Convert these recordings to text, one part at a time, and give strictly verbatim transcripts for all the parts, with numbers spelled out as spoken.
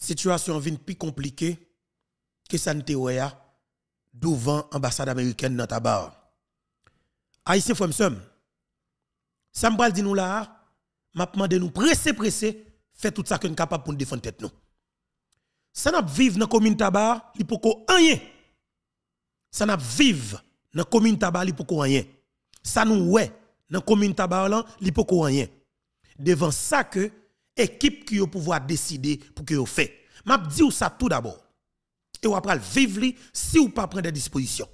situation vient plus compliquée que ça n'était devant l'ambassade américaine dans tabac. Haïtien frère m'sem. Ça me dit nous là, m'a demandé nous presser presser faire tout ça que nous capable pour nous défendre tête nous. Ça n'a vivre dans commune tabac, li poko rien. Ça n'a vivre dans commune tabac, li poko rien. Ça nous ouais dans commune tabac là, li poko rien. Devant ça que équipe qui au pouvoir décider pour que vous fait. M'a dit ou ça tout d'abord. Et ou après vivre li si ou pas prendre des dispositions.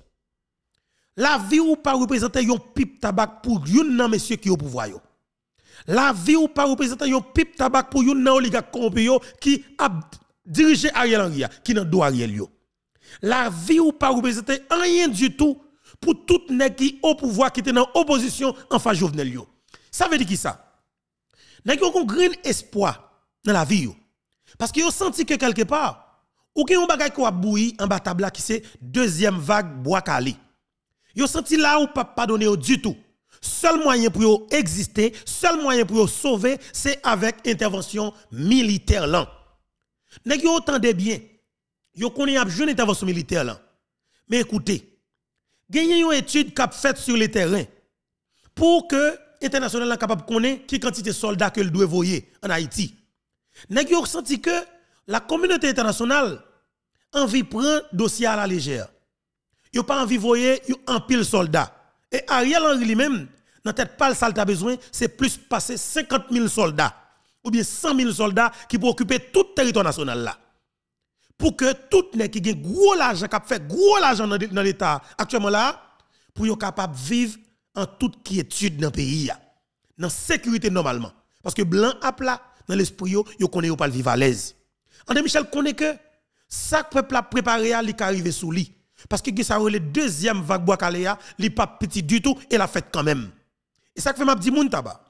La vie ou pas représenter yon pipe tabac pour yon nan monsieur qui au pouvoir yo. La vie ou pas représenter yon pipe tabac pour yon nan oligarque corrompu yo qui a dirigé Ariel Henry qui nan do Ariel yo. La vie ou pas représenter rien du tout pour tout nèg qui au pouvoir qui était dans opposition en face Jovenel yo. Ça veut dire qui ça? Nèg yo kon grand espoir dans la vie yo. Parce que yo senti que quelque part ou gen yon bagay ko a bouilli en bas table qui c'est deuxième vague bois calé. Yo senti là ou pas pardonner du tout. Seul moyen pour yo exister, seul moyen pour yo sauver, c'est avec intervention militaire là. Nèg yo entendez bien. Yo connait a jeune intervention militaire là. Mais écoutez, gagné une étude qu'a faite sur le terrain pour que international là capable connaître qui quantité de soldats que doit voyer en Haïti. Nèg yo senti que la communauté internationale envie prendre dossier à la légère. Yo pas envie voyer un pile soldat. Et Ariel Henry lui-même dans tête pas le ça t'a besoin, c'est plus passer cinquante mille soldats ou bien cent mille soldats qui pour occuper tout le territoire national là. Pour que tout nèg qui gagne gros l'argent qui fait gros l'argent dans l'état actuellement là pour yo capable vivre en toute quiétude dans le pays là. Dans sécurité normalement parce que blanc à plat dans l'esprit yo yo connaît yo pas vivre à l'aise. André Michel connaît que ça peuple a préparé à li arriver sous lui. Parce que ça le deuxième vague bois caléa, li pas petit du tout et la fête quand même. Et ça fait m'a dit moun tabac.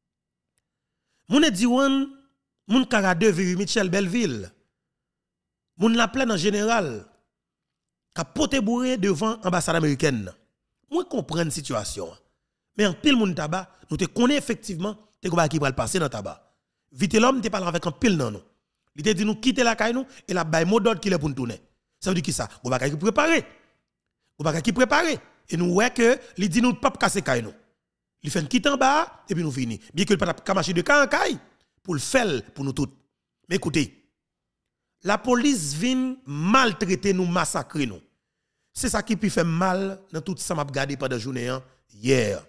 Moun dit wan, moun Karadeu vivi Michel Belleville. Moun la pleine en général a poté bourré devant l'ambassade américaine. Moi comprendre situation. Mais en pile moun tabac, nous te connaît effectivement te ko ba qui pral passer dans tabac. Vite l'homme te parle avec un pile nan nous. Il te dit nous quitter la caille nous et la bay mot d'ordre qui est pour nous tourner. Ça veut dire qui ça? Ou bagay qui préparé. Ou bagay qui préparé. Et nous ouais que il dit nous pas casser caille nous. Il fait une quitte en bas et puis nous fini. Bien que le pas kamachi de caille en caille pour le faire pour nous tous. Mais écoutez, la police vient maltraiter nous, massacrer nous. C'est ça qui peut faire mal dans tout ça m'a regardé pendant la journée hier.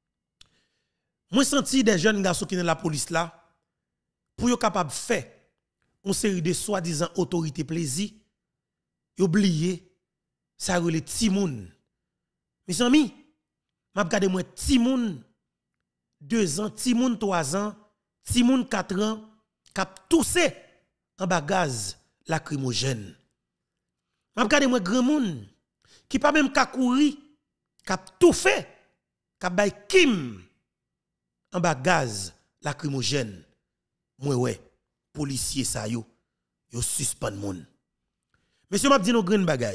Moi senti des jeunes garçons qui dans la police là pour yo capable faire une série de soi-disant autorité plaisir. Oubliez ça relè timoun. Mes amis, m'a regardé moi timoun deux ans, timoun trois ans, timoun quatre ans, k'ap toussé en bas gaz lacrymogène. M'a regardé moi grand moun qui pas même ka kouri, k'ap tout fait, k'ap bay kim en bas gaz lacrymogène. Moi ouais, policier ça yo, yo suspend moun. Monsieur m'a dit nous green bagay.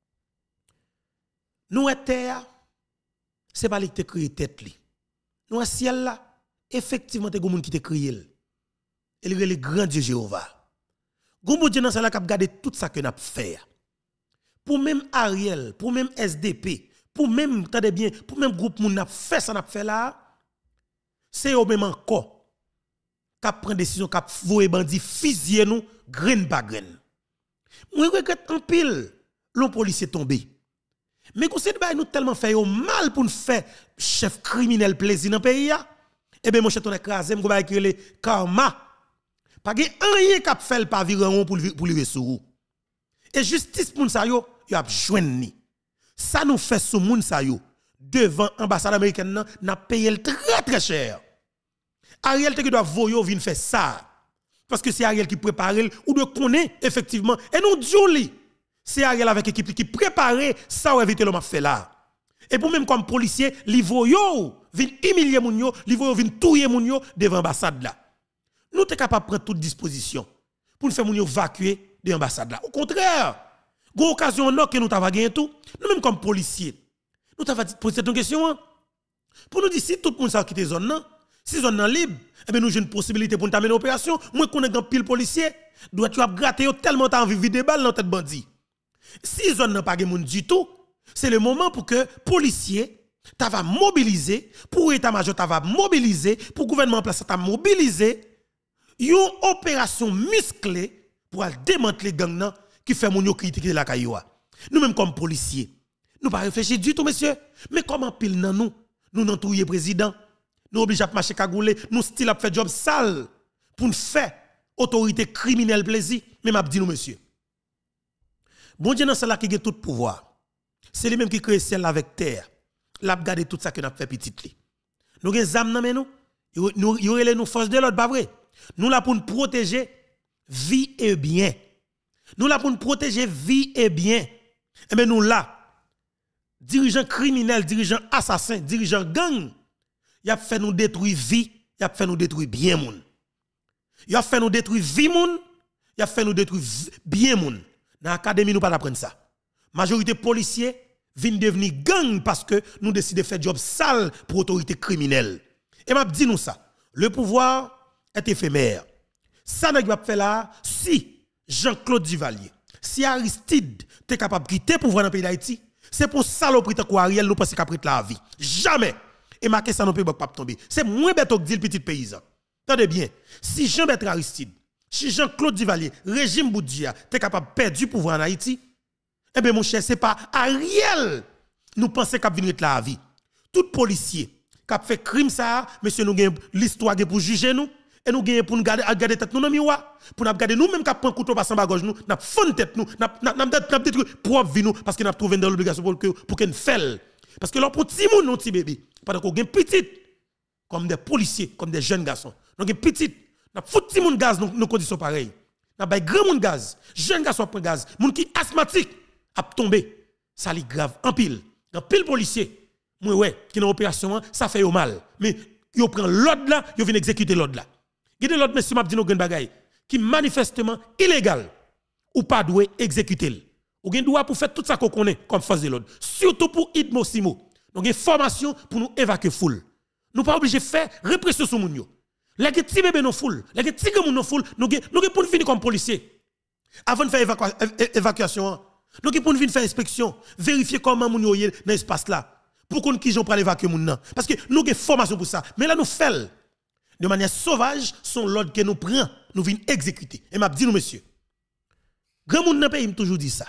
Nous est terre, c'est pas lui qui te créé tête li. Nous est ciel là, effectivement te gon moun qui te créé. Il est le grand Dieu Jéhovah. Gon bon Dieu dans ça là qui a gardé tout ça que n'a fait. Pour même Ariel, pour même S D P, pour même tendez bien, pour même groupe moun n'a fait ça n'a fait là, c'est au même encore qu'a prend décision qu'a voyer bandi fusiller nous grain par grain. Moi regrette en pile l'on policier tombé. Mais qu'on sait nous tellement fait mal pour nous faire chef criminel plaisir dans le pays là. Eh bien mon cher ton écrasé m'go ba le karma. Pas gen rien qu'a fait le paviron pour pour lui sous. Et justice pour ça yo, yo a joindre. Ça nous fait sous moun ça yo devant ambassade américaine n'a payé très très cher. Ariel te qui doit voyo vinn faire ça. Parce que c'est Ariel qui prépare ou de connaître effectivement. Et nous disons, c'est Ariel avec l'équipe qui prépare ça ou éviter l'homme fait là. Et pour même comme policier, li voyo vin humilier moun yo, li voyo vin touyer moun yo devant l'ambassade là. Nous sommes capables de prendre toute disposition pour nous faire moun yo évacuer de l'ambassade là. Au contraire, gon occasion non que nous t'avons gagné tout, nous même comme policier, nous t'avons posé cette question pour nous dire si tout le monde ça quitter zone là, Si zone nan libre, eh bien nous avons une possibilité pour nous amener l'opération. Moi, qu'on est un pile policier, doit tu gratter tellement t'as envie de vider balle dans tête bandit. Si zone n'a pas de monde du tout, c'est le moment pour que policier tu vas mobiliser, pour état-major tu vas mobiliser, pour gouvernement en place tu vas mobiliser une opération musclée pour démanteler gang nan qui fait mon yo critiquer la cailloua. Nous même comme policiers, nous pas réfléchir du tout monsieur, mais comment pile nan nous, nous nan touyer président, nous obligés à marcher cagoulé, nous style à faire job sale pour nous faire autorité criminelle plaisir, mais m'a dit nous monsieur. Bon Dieu dans celle-là qui a tout pouvoir. C'est lui même qui crée ciel avec terre. L'a regarder tout ça que nous fait petit li. Nous avons des âmes dans nous. Nous y aurait nous force de l'autre pas vrai. Nous là pour nous protéger vie et bien. Nous là pour nous protéger vie et bien. Et bien nous là dirigeants criminels, dirigeants assassins, dirigeants gang, y a fait nous détruire vie, y a fait nous détruire bien moun. Y a fait nous détruire vie moun, y a fait nous détruire bien moun. Dans l'académie nous pas apprendre ça. Majorité policiers viennent devenir gang parce que nous décidons de faire job sale pour autorité criminelle. Et m'a dit nous ça, le pouvoir est éphémère. Ça n'a pas fait là si Jean-Claude Duvalier, si Aristide est capable de quitter le pouvoir dans le pays d'Haïti, c'est pour saloperie de quoi Ariel nous pense qu'après la vie. Jamais. Et marquer ça non peut pas tomber. C'est moins bête que dit le petit paysan. Attendez bien, si Jean-Bertrand Aristide, si Jean-Claude Duvalier, régime Boudia, est capable de perdre du pouvoir en Haïti, eh bien mon cher, c'est pas Ariel nous pensons qu'a venir la vie. Tout policier qui a fait crime ça, monsieur nous gagne l'histoire pour juger nous et nous gagne pour nous garder garder tête nous dans miroir, pour nous garder nous même qui prend couteau passant bagage nous, n'a fond tête nous, n'a n'a n'a détruit propre vie nous parce que n'a trouvé dans l'obligation pour que pour qu'elle felle. Parce que leur pour petit moun non petit bébé, pendant qu'on gagne petit comme des policiers, comme des jeunes garçons. Donc petit, n'a foutu petit moun gaz dans nos conditions pareilles. N'a bay grand moun gaz, jeune garçon prend gaz, moun qui asthmatique a tombé, ça li grave en pile. Dans pile policier, moi ouais, qui dans opération ça fait au mal. Mais yo prend l'ordre là, yo vient exécuter l'ordre là. Gade l'autre monsieur m'a dit nou gen bagay qui manifestement illégal ou pas doué exécuter. Ou gen droit pour faire tout ça qu'on connaît comme force de l'ordre. Surtout pour Idmo Simo. Donc une formation pour nous évacuer foule. Nous pas obligé faire répression sur moun yo. Les petits bébés non foule, les petits gens non foule, nous nous pour finir comme policier. Avant de faire évacua évacuation, nous pour venir faire inspection, vérifier comment moun yo dans espace là. Pour qu'on qui j'en prend évacuer moun nan parce que nous avons formation pour ça. Mais là nous faisons de manière sauvage son l'ordre que nous prenons, nous venons exécuter. Et m'a dit nous monsieur. Grand moun nan pays m'a toujours dit ça.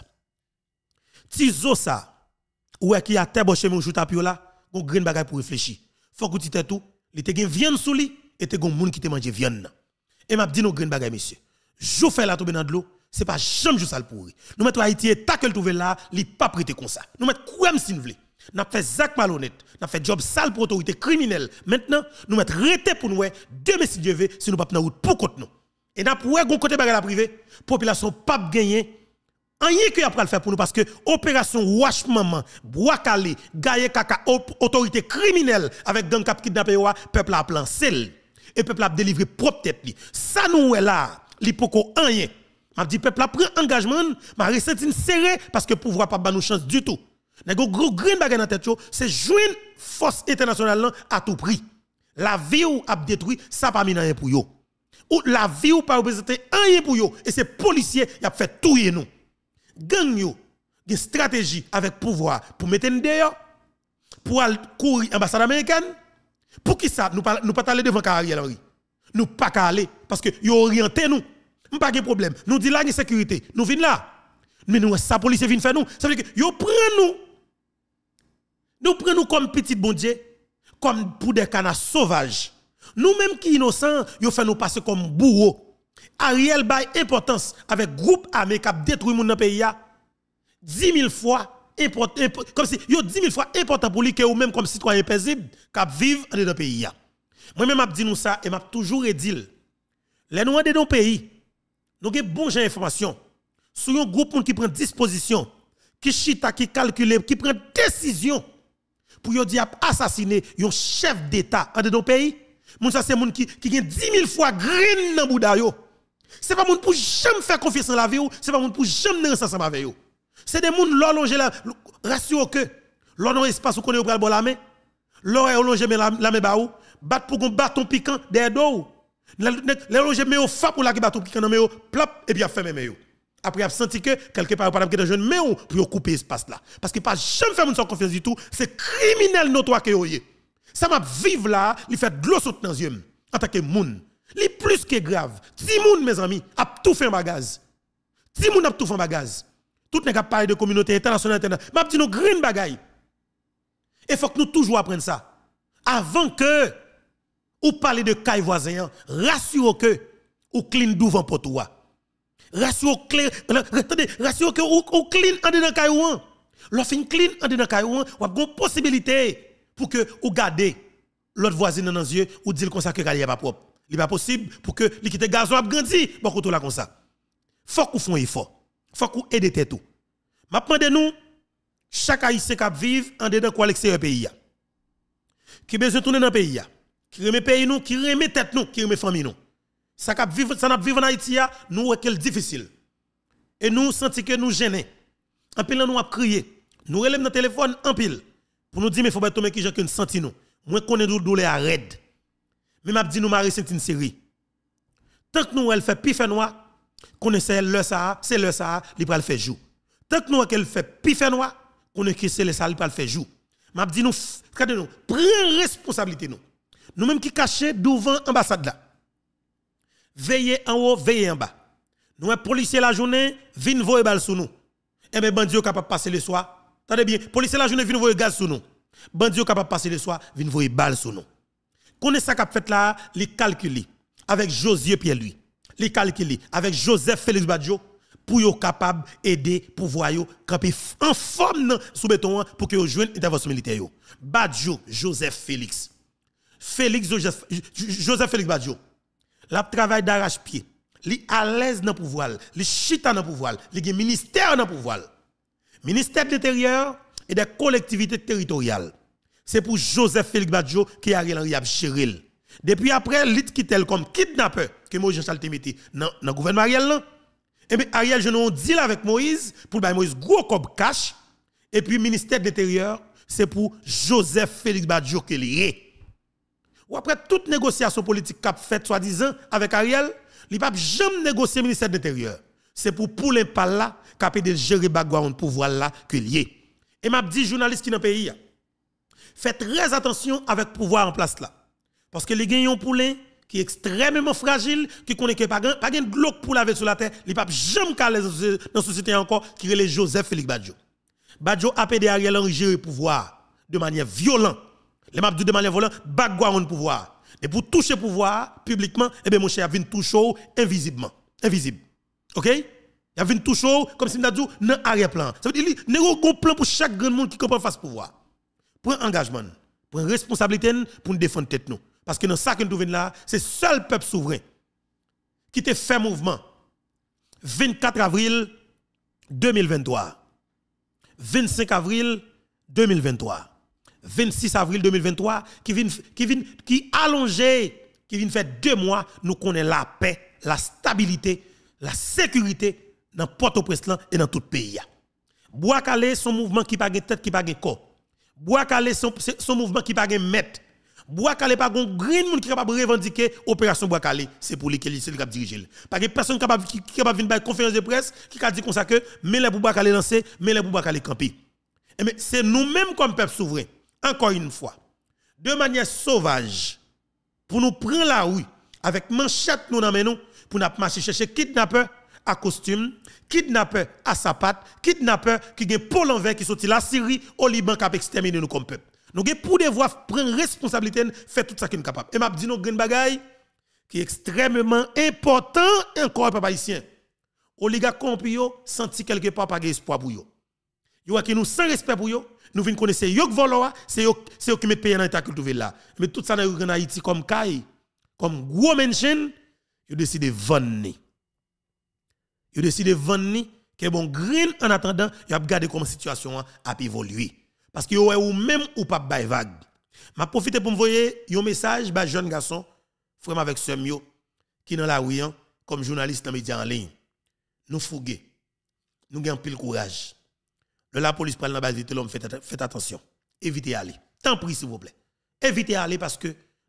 Tizo ça ou qui a terboché mon jout tapio là, gon grain bagay pour réfléchir. Faut que tu t'aies tout, il te gen viande sous li et te gon moun qui te mange viande. Et m'a dit nous grain bagay monsieur. Jou fait la tomber dans de l'eau, c'est pas jamais jou ça le pourri. Nous mettre Haïti et ta que le trouver là, li pas prêté comme ça. Nous mettre comme si nous voulons. N'a fait zac malhonnête, n'a fait job sale pour autorité criminelle. Maintenant, nous mettre rété pour nous demain si Dieu veut si nous pas dans route pour contre nous. Et n'a pour gon côté bagay la privé, population pas gagner rien que après le faire pour nous parce que opération wash maman, bois calé, gaye kaka autorité criminelle avec gang cap kidnappé wa, peuple a plan sel et peuple a délivré propre tête li. Ça nous est là, li poko rien. M'a dit peuple a pris engagement, m'a ressenti serré parce que pouvoir pas ba nous chance du tout. Nèg gros green bagay dans tête yo, c'est joindre force internationale à tout prix. La vie ou a détruit, ça pas mis rien pour yo. Ou la vie ou pas représenter rien pour yo et c'est policier y a fait tout nous. Gang yo, une stratégie avec pouvoir pour mettre en dehors, pour aller courir l'ambassade américaine. Pour qui ça, nous pas nous pas aller devant Ariel Henry. Nous pas aller parce que yo orienté nous. Pas de problème. Nous dit là une sécurité. Nous venons là. Mais nous ça police vient faire nous. Ça veut dire que yo prend nous. Nous prenons nous comme petit bon Dieu, comme pour des canards sauvages. Nous même qui innocents, yo fait nous passer comme bourreaux. Ariel bay importance avec groupe armé qui a détruit mon pays dix mille fois important comme si yo dix mille fois important pour lui que ou même comme citoyen paisible qui vivent dans le pays. Moi même m'a dit nous ça et m'a toujours dit les noirs de nos pays nous avons bon genre information sur un groupe qui prend disposition qui chita qui calcule qui prend décision pour yo dire assassiner un chef d'état dans nos pays. Moun ça c'est moun qui qui gagne dix mille fois green dans bouda yo. C'est pas moun pour jamais faire confiance en la vie ou, c'est pas moun pour jamais dans ensemble avec yo. C'est des moun l'or longer la rassure que l'or non espace où connaît au pral bon la main, l'or est longer la la main ba ou, battre pour un bâton piquant derrière dos. Les loger mais au fa pour la bâton piquant dans mais plop et puis a fermé mais après a senti que quelque part pas dans jeune mais pour couper espace là parce que pas jamais faire mon confiance du tout, c'est criminel notoire que yo. Ça m'a vivre là, il fait de l'eau saute dans yeux en tant que moun. Li plus que grave. Ti moun mes amis a tout fait en bagage. Ti moun a tout fait en bagage. Tout n'est pas parler de communauté internationale internationale. M'a dit nous green bagay. Et faut que nous toujours apprendre ça. Avant que ou parler de caille voisin, rassurez que ou clean devant pour toi. Rassurez clair, attendez, rassurez que ou clean en dedans caille ou. Lorsqu'on clean en dedans caille ou, ou a une possibilité pour que ou garder l'autre voisin dans les yeux ou dire comme ça que caille pas propre. Il pas possible pour que li quitte gazon a grandi, beaucoup tout là comme ça. Faut qu'on fasse effort. Faut qu'on aide tout. M'a demandé nous chaque haïtien qui vivre en dedans quoi l'extérieur pays qui besoin tourner dans pays qui remet pays nous qui remet tête nous qui remet famille nous ça cap vivre ça n'a vivre en Haïti nous est difficile et nous senti que nous gêner en pile nous a crier nous relève dans téléphone en pile pour nous dire mais faut pas tomber qui j'ai que senti nous moi connais nous douleur à raide mais m'a dit nous m'a ressenti une série tant que nous elle fait pif noir connaissez le ça c'est le ça il va le faire jour tant que nous qu'elle fait pif noir connaît que c'est le ça il va le faire jour m'a dit nous regardez nous prends responsabilité nous nous même qui caché devant ambassade là veillez en haut veillez en bas nous un policier la journée vinn voyer balle sous nous et ben bandit capable passer le soir attendez bien policier la journée vinn voyer gaz sous nous bandit capable passer le soir vinn voyer balle sous nous connaît ça qu'a fait là les calculer avec Josier Pierre-Louis les calculer avec Joseph Félix Badjo pour yo capable aider pouvoir yo camper en forme sous béton pour que yo joigne intervention militaire yo Badjo Joseph Félix Félix Joseph, Joseph Félix Badjo la travail d'arrache-pied li à l'aise dans pouvoir li chita dans pouvoir li gen ministère dans pouvoir ministère de l'intérieur et des collectivités territoriales c'est pour Joseph Félix Badjo qui Ariel Henry a géré depuis après lit quitte comme kidnappeur que Moïse Jean Charles metti dans dans gouvernement Ariel là et bien Ariel je non deal avec Moïse pour bailler Moïse gros comme cash et puis ministère de l'intérieur c'est pour Joseph Félix Badjo qui lié ou après toute négociation politique qu'a fait soi-disant avec Ariel il pas jamais négocier ministère de l'intérieur c'est pour pouler par là capé de gérer background pouvoir là que lié et m'a dit journaliste qui dans pays faites très attention avec pouvoir en place là parce que les gagnants poulet qui est extrêmement fragile qui connaît que pas pas de glock pour laver sur la terre il pas jamais calé dans la société encore qui relève Joseph Félix Badjo Badjo a pédé Ariel Henry gérer pouvoir de manière violente les m'a dit de manière violente background pouvoir et pour toucher pouvoir publiquement et bien mon cher vient toucher invisiblement invisible OK il vient toucher comme si m'a dit dans arrière plan ça veut dire il y a un plan pour chaque grand monde qui comprend face pouvoir prend engagement prend responsabilité pour nous défendre tête nous parce que dans ça que nous venons là c'est seul peuple souverain qui te fait mouvement vingt-quatre avril deux mille vingt-trois vingt-cinq avril deux mille vingt-trois vingt-six avril deux mille vingt-trois qui vient qui vient qui allongé qui vient faire deux mois nous connaissons la paix la stabilité la sécurité dans Port-au-Prince et dans tout le pays. Bois-Calais son mouvement qui pas de tête qui pas de corps. Bois-Calais son son mouvement qui pas de maître. Bois-Calais pas gon green monde qui capable revendiquer opération Bois-Calais, c'est pour lui qui c'est le cap diriger. Pas de personne capable qui capable venir faire conférence de presse qui a dit comme ça que mais les Bois-Calais lancer, mais les Bois-Calais camper. Et mais c'est nous-mêmes comme peuple souverain encore une fois de manière sauvage pour nous prendre la rue avec manchette nous dans nous pour nous marcher chercher kidnappeur à costume, kidnappeur à sapat, kidnappeur qui gen pôle envers qui sorti la Syrie au Liban qui a exterminé nous comme peuple. Nous gen pour devoir prendre responsabilité faire tout ça qui nous capable. Et m'a dit nous gen bagay qui est extrêmement important encore peuple haïtien. Oligarque corrompu yo senti quelque part pas espoir pour yo. Yo qui nous sans respect pour yo, nous vinn connaître yo qui volo, c'est yo c'est yo qui met pays dans état culture là. Mais tout ça dans Haïti comme caille, comme gros mention, yo décide vendre. Yo décide vendre que bon green en attendant, yo a regarder comment situation a évolué. Parce que yo ou même ou pas bay vague. M'a profité pour m'envoyer un message ba jeune garçon frère avec sœur yo qui dans la rue comme journaliste dans médias en ligne. Nous fouguer. Nous gagnons pile courage. Le la police prend la base de l'homme faites faites attention. Évitez aller. Tant pis s'il vous plaît. Évitez aller parce que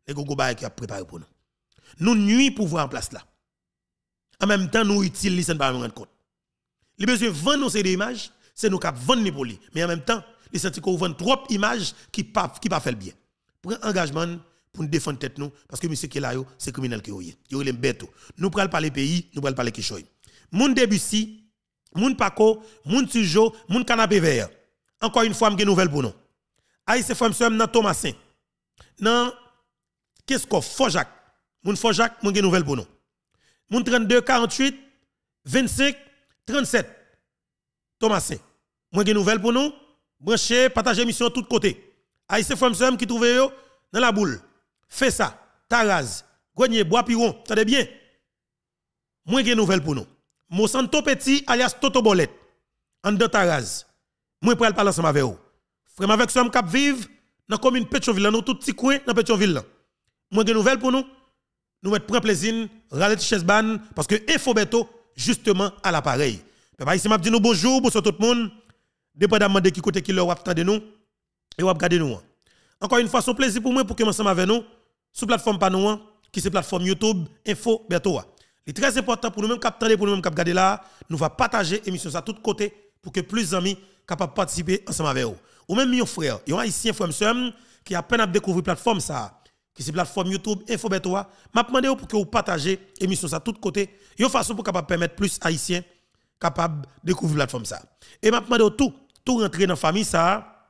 les gogo bail qui a préparé pour nous. Nous nuit pouvoir en place là. En même temps, nous utilisons ça pas nous rendre compte. Les besoin vendre nous ces images, c'est nous qui vendre pour lui. Mais en même temps, les senti qu'on vend trop images qui pas qui pas fait le bien. Prends engagement pour nous défendre tête nous parce que monsieur qui est là c'est criminel qui est. Yo les bête. Nous pral parler pays, nous pral parler Kishoy. Moun Debussy, moun Paco, moun Tujo, moun Canapé Vert. Encore une fois, m'gen nouvelle pour nous. Haïtien frère m'sem nan Thomasin. Nan qu'est-ce qu'on Fojac. Moun Fojac, moun gen nouvelle pour nous. Moun trente-deux quarante-huit vingt-cinq trente-sept. Thomasin. Moun gen nouvelle pour nous. Branchez, partagez émission tout côté. Haïtien frère m'sem qui trouve yo dans la boule. Fais ça. Taraz, Grenier, Bois Piron, t'entendez bien? Moun gen nouvelle pour nous. Monsanto Petit alias Toto Bolette. En de Taraz. Moi pral parler ensemble avec vous. Frère avec somme cap vive dans commune Pétionville, dans tout petit coin dans Pétionville. Moi une nouvelle pour nous. Nous mettre prend plaisir râler Chesban parce que Info Beto justement à l'appareil. Papa ici m'a dit nous bonjour bonsoir tout le monde. Dépendamment de qui côté qui leur attend de nous et ou regarder nous. Encore une fois son plaisir pour moi pour que ensemble avec nous sur plateforme pas nous qui c'est plateforme YouTube Info Beto. Il est très important pour nous même cap tendre pour nous même cap regarder là, nous va partager émission ça tout côté pour que plus d'amis capables de participer ensemble avec vous. Ou même mon frère, il y a un haïtien frère monsieur qui a peine à découvrir plateforme ça, qui c'est plateforme YouTube Info Beto. M'a demandé pour que vous partagez émission ça tout côté, une façon pour capable permettre plus haïtiens capables de découvrir plateforme ça. Et m'a demandé tout tout rentrer dans famille ça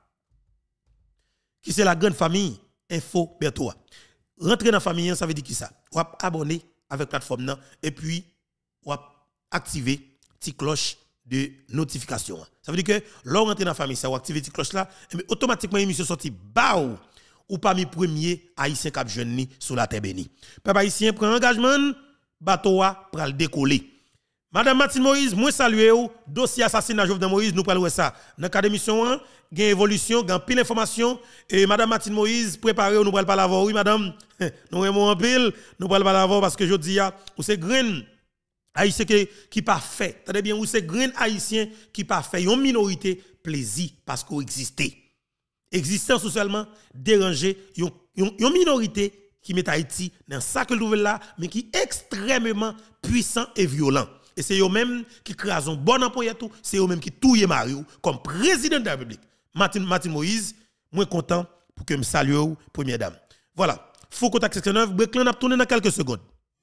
qui c'est la grande famille Info Beto. Rentrer dans famille ça veut dire qui ça? Ou abonner avec plateforme nan et puis ou activer petite cloche de notification. Ça veut dire que lorsque rentre dans la famille, ça ou activer cette cloche là, et automatiquement émission sorti baou ou parmi premier haïtien cap jeune sur la terre bénie. Peuple haïtien prend engagement, bateau a pral décoller. Madame Martine Moïse, moi saluer ou dossier assassinat Jovenel Moïse, nous pral ça. Dans cadre émission un, gain évolution, gain pile information et Madame Martine Moïse préparez nous pral pas l'avoir. Oui madame, nous aimons en pile, nous pral pas l'avoir parce que je dis ya, ou c'est green haïtien qui qui pas fait. Attendez bien, ou c'est green haïtien qui pas fait une minorité plaisir parce qu'on existait. Existence socialement dérangé une une minorité qui met Haïti dans ça que nouvelle là mais qui est extrêmement puissant et violent. Et c'est eux même qui crasent un bon emploi tout, c'est eux même qui touillent Mario comme président de la République. Martin Martin Moïse, moi content pour que me salue première dame. Voilà, faut contact section neuf, break là, on a tourné dans quelques secondes.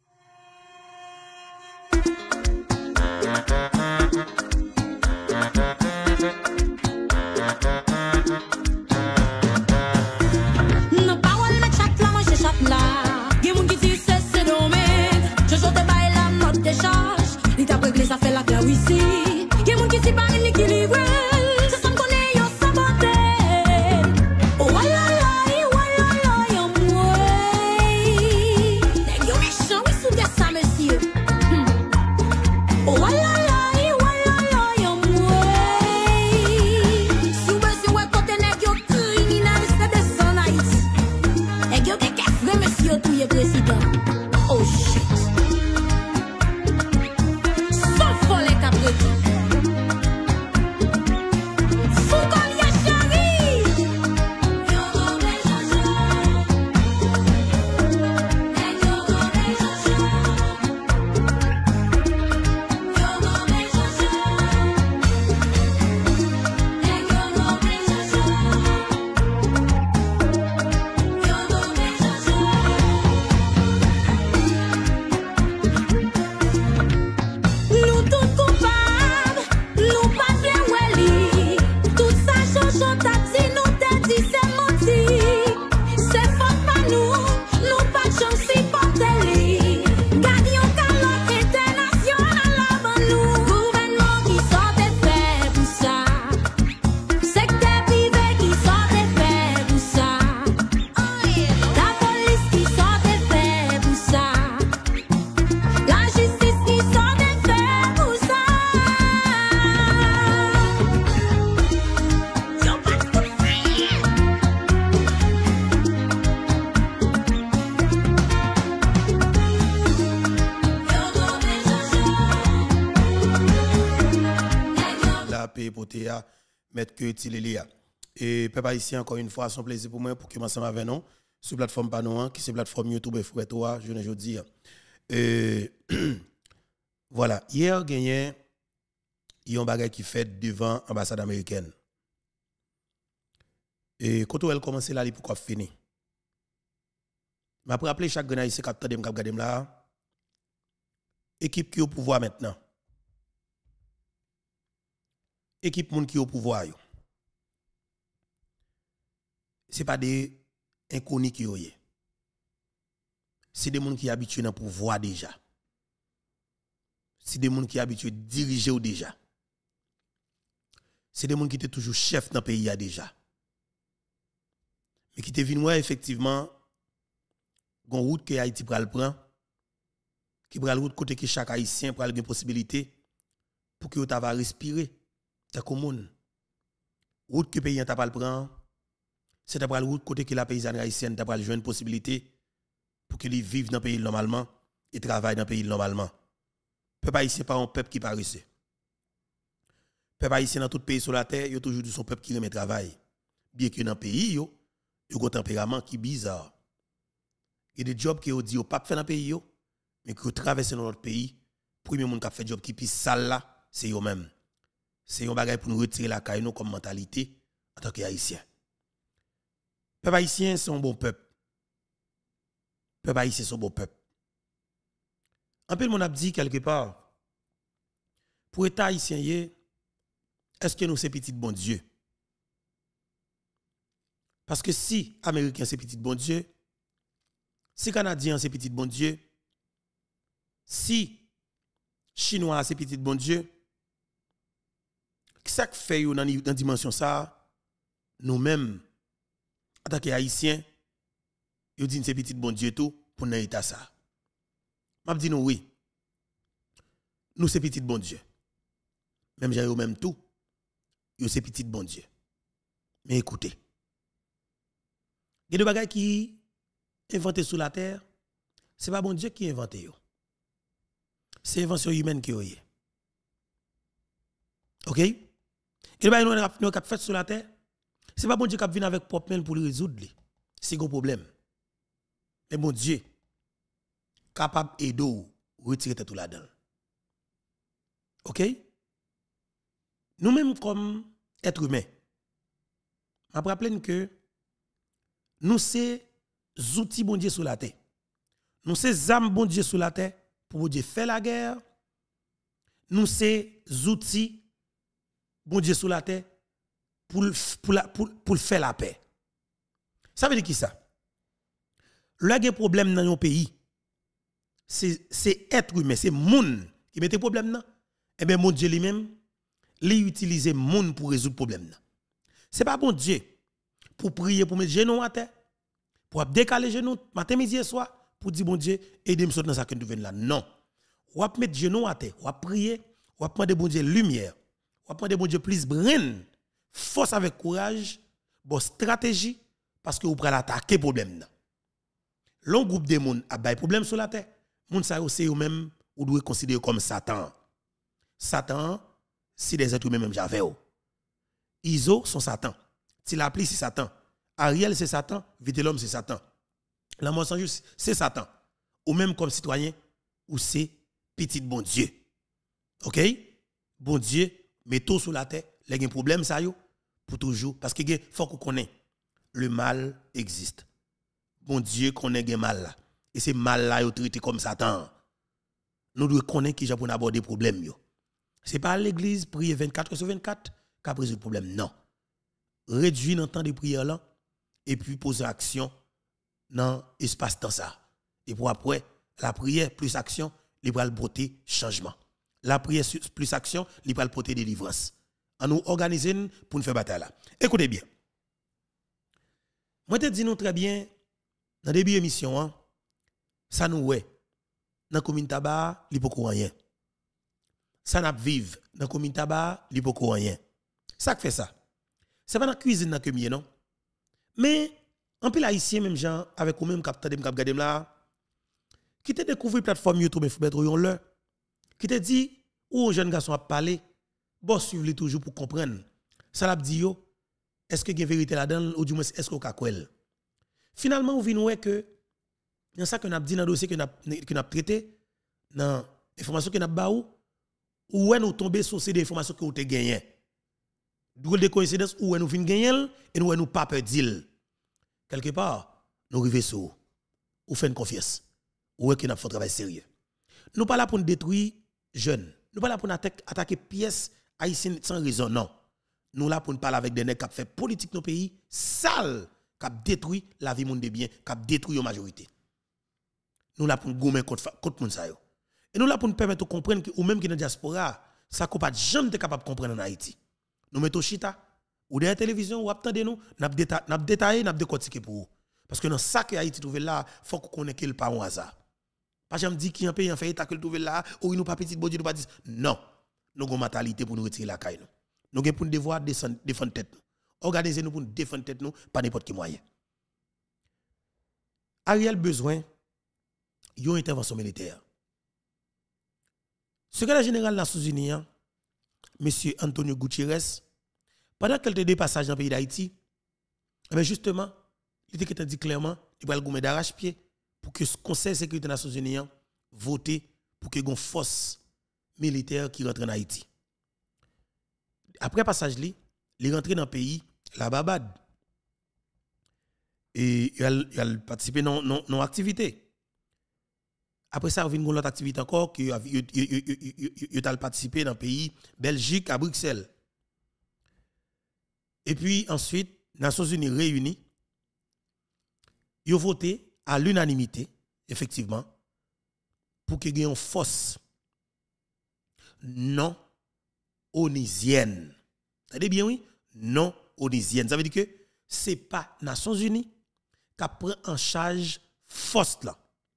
Ça fait la classe ici. Il y a des gens qui s'y parlent l'équilibre. C'est ça qu'on est, yo saboté. Oh la la, oh la la, yo moué. Yo méchant, oui, sous ça, monsieur. Oh la la, oh la la, yo moué. Si vous voulez côté nèg yo criminel, c'est des sans Haïti. Et yo des cafés, monsieur, tout est président. Oh shit. Mettre que Tilélia. Et peuple ici encore une fois, c'est un plaisir pour moi pour que ensemble avec nous sur plateforme Panoan, qui c'est plateforme YouTube et Fouettoa, je ne dis. Euh, voilà, hier, gagné, il y a un bagage qui fait devant l'ambassade américaine. Et quand elle commence là, il pourquoi fini. Mais après, rappeler chaque grenade ici, capteur de m'gab gadem là, équipe qui est au pouvoir maintenant. Équipe moun qui est au pouvoir. Ce n'est pas des inconnus qui sont. C'est des gens qui sont habitués dans pouvoir déjà. C'est des gens qui sont habitués à diriger déjà. C'est des gens qui étaient toujours chef dans le pays déjà. Mais qui te venu effectivement gon route que Haïti pral prend qui pral route côté que chaque haïtien pral gen possibilité pour que ta va respirer ta commune route que pays ta pral prend c'est ta pral route côté que la paysanne haïtienne ta pral joindre possibilité pour que li vive dans le pays normalement et travaille dans le pays normalement. Peuple haïtien pas un peuple qui paresse. Peuple haïtien dans tout pays sur la terre, yo toujours dit son peuple qui remet travail. Bien que dans le pays yo yo gon tempérament qui bizarre. Il y a des jobs qui ont dit, pas fait dans le pays, mais qui ont traversé dans notre pays. Premier monde qui a fait job qui est sale là, c'est eux-mêmes. C'est un bagage pour nous retirer la caille comme mentalité en tant qu'haïtien. Peuple haïtien, c'est un bon peuple. Peuple haïtien, c'est un bon peuple. Un peu, le monde a dit quelque part, pour l'État haïtien, est-ce que nous sommes petits bon Dieu? Parce que si Américain, c'est petit bon Dieu, si Canadien c'est petit bon Dieu, si Chinois c'est petit bon Dieu, qu'est-ce que fait dans la dimension ça, nous-mêmes, en tant qu'Haïtiens, nous disons c'est petit bon Dieu tout pour nous état ça. Je dis nous oui, nous c'est petit bon Dieu. Même j'ai même tout, nous c'est petit bon Dieu. Mais écoutez, il y a des bagages qui inventé sur la terre, ce n'est pas bon Dieu qui a inventé. C'est l'invention humaine qui est. OK? Et le bagage nous avons fait sur la terre, ce n'est pas bon Dieu qui vient avec propre pour le résoudre. C'est un problème. Mais bon Dieu, capable d'aider ou retirer tout là-dedans. OK? Nous-mêmes, comme êtres humains, je me rappelle que nous sommes outils bon Dieu sur la terre. Nous sommes âmes bon Dieu sur la terre pour bon Dieu faire la guerre. Nous sommes outils bon Dieu sur la terre pour, pour, la, pour, pour faire la paix. Ça veut dire qui ça? Là, il y a un problème dans nos pays. C'est être humain, c'est moun qui met des problèmes là. Eh bien, mon Dieu lui-même, il utilise moun pour résoudre le problème. Ce n'est pas bon Dieu pour prier, pour mettre genoux à terre, pour décaler genoux matin, midi et soir, pour dire bon Dieu, aidez-moi dans ça que nous venons là. Non. On va mettre genoux à terre, on va prier, on va prendre bon Dieu lumière, on va prendre bon Dieu plus brain, force avec courage, bon stratégie, parce que vous pouvez attaquer le problème. L'on groupe de monde a des problèmes sur la terre, moun sa yo c'est eux même ou doit considérer comme Satan. Satan, si des êtres humains même j'avais. Iso sont Satan. Si l'appli c'est Satan. Ariel c'est Satan, Vitelhomme c'est Satan. La mort sans juste c'est Satan. Ou même comme citoyen ou c'est petit bon Dieu. OK? Bon Dieu, mettez sur la terre, les problèmes ça yo pour toujours parce que faut qu'on connaisse le mal existe. Bon Dieu connaît le mal là. Et c'est mal là yo traité comme Satan. Nous devons connaître qui j'ai pour aborder des problèmes yo. C'est pas l'église prier vingt-quatre heures sur vingt-quatre qu'a résoudre le problème non. Réduire le temps de prière là et puis poser action dans l'espace temps ça. Et pour après la prière plus action, il va porter changement. La prière plus action, il va porter délivrance. En nous organiser pour nous faire bataille là. Écoutez bien. Moi te dis nous très bien dans le début de l'émission hein, ça nous ouais dans la commune tabac, il n'y a pas rien. Ça n'a pas vivre dans la commune tabac, il n'y a pas rien. Ça fait ça. C'est pas dans la cuisine que mieux non. Mais en peu haïtien même gens avec ou même capteur dem cap gadem là qui te découvrir plateforme YouTube Fouettoa yon le qui te dit ou jeune garçon a parler bon suivre toujours pour comprendre. Ça l'a dit yo est-ce que il y a vérité là-dedans ou du moins est-ce qu'on ka kwel. Finalement, on vient que dans ça que nous avons dit dans le dossier que nous avons traité, dans l'information que nous avons baou, où nous tombé sur ces informations que nous avons gagnées. Drôle de coïncidence où nous venons gagner et nous nous pas perdre. Quelque part, nous arrivons sur ou fait une confiance. Ou est-ce que nous fait un travail sérieux. Nous pas là pour nous détruire jeunes. Nous pas là pour attaquer, attaquer pièces haïtiennes sans raison, non. Nous là pour nous parler avec des nègres qui fait politique dans nos pays sale, qui détruit la vie monde de bien, qui détruit la majorité. Nous là pour nous gommer contre contre monde ça yo. Et nous là pour nous permettre de comprendre que ou même qui dans diaspora, ça qu'on pas jamais capable de comprendre en Haïti. Nous mettons chita ou derrière télévision ou attendez nous, n'a n'a détaillé, n'a décortiqué pour vous. Parce que dans ça que Haïti trouve là, faut qu'on connaisse qu'il pas un hasard. Pas jamais dit qu'il y a un pays en fait état que trouve là ou nous pas petit bon Dieu nous pas dire non. Nous avons une mentalité pour nous retirer la caille. Nous avons pour nous devoir défendre tête nous. Organisez-nous pour nous défendre tête nous par n'importe quel moyen. Ariel besoin d'une intervention militaire. Secrétaire général des Nations Unies, M. Antonio Gutiérrez, pendant qu'elle était dépassage dans le pays d'Haïti, mais justement, il était dit clairement, il va le goumer d'arrache-pied pour que le Conseil de sécurité des Nations Unies vote pour que une force militaire qui rentre en Haïti. Après passage li, il rentre dans le pays, la Babade. Et il a participé dans non activité. Après ça, il y a une autre activité encore qui a participé dans le pays Belgique à Bruxelles. Et puis ensuite, les Nations Unies réunies, ils ont voté à l'unanimité, effectivement, pour qu'il y ait une force non onisienne. Ça veut dire bien, oui? Non onisienne. Ça veut dire que ce n'est pas les Nations Unies qui prend en charge force là.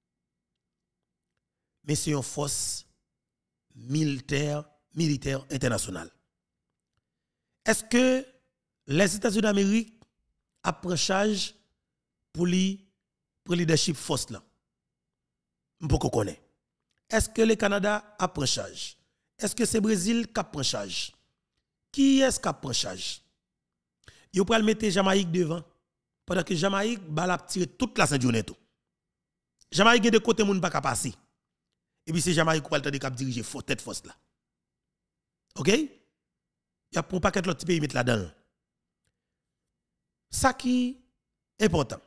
Mais c'est une force militaire, militaire internationale. Est-ce que les États-Unis d'Amérique prennent charge pour le leadership force là? Pour qu'on connaisse. Est-ce que le Canada a pris charge? Est-ce que c'est le Brésil qui a pris charge? Qui est-ce qui a pris charge? Ils vont mettre Jamaïque devant pendant que Jamaïque va tirer toute la journée. Jamaïque est de côté, moun pas qu'à passer. Et puis c'est Jamaïque qui va le temps de diriger tête force là. OK? Il y a un paquet de l'autre pays mettre là-dedans. Ça qui est important.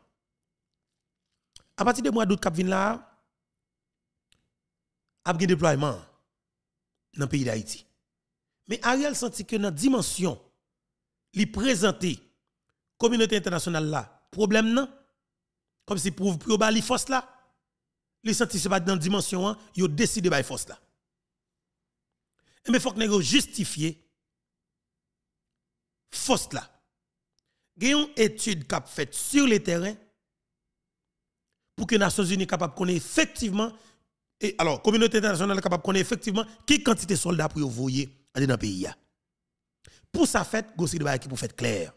À partir du mois d'août cap vinn là, a un déploiement dans le pays d'Haïti. Mais Ariel senti que dans la dimension li présenter communauté internationale là, problème non, comme si pour pour ba li force là, li senti c'est pas dans la dimension hein, yo décidé ba force là. Et mais faut que nèg justifier force là. Gen une étude qu'a faite sur le terrain pour que les Nations Unies capable connaître effectivement et alors communauté internationale capable connaître effectivement qui quantité de soldats pour envoyer dans le pays. Pour ça fait gossi de qui pour faire clair.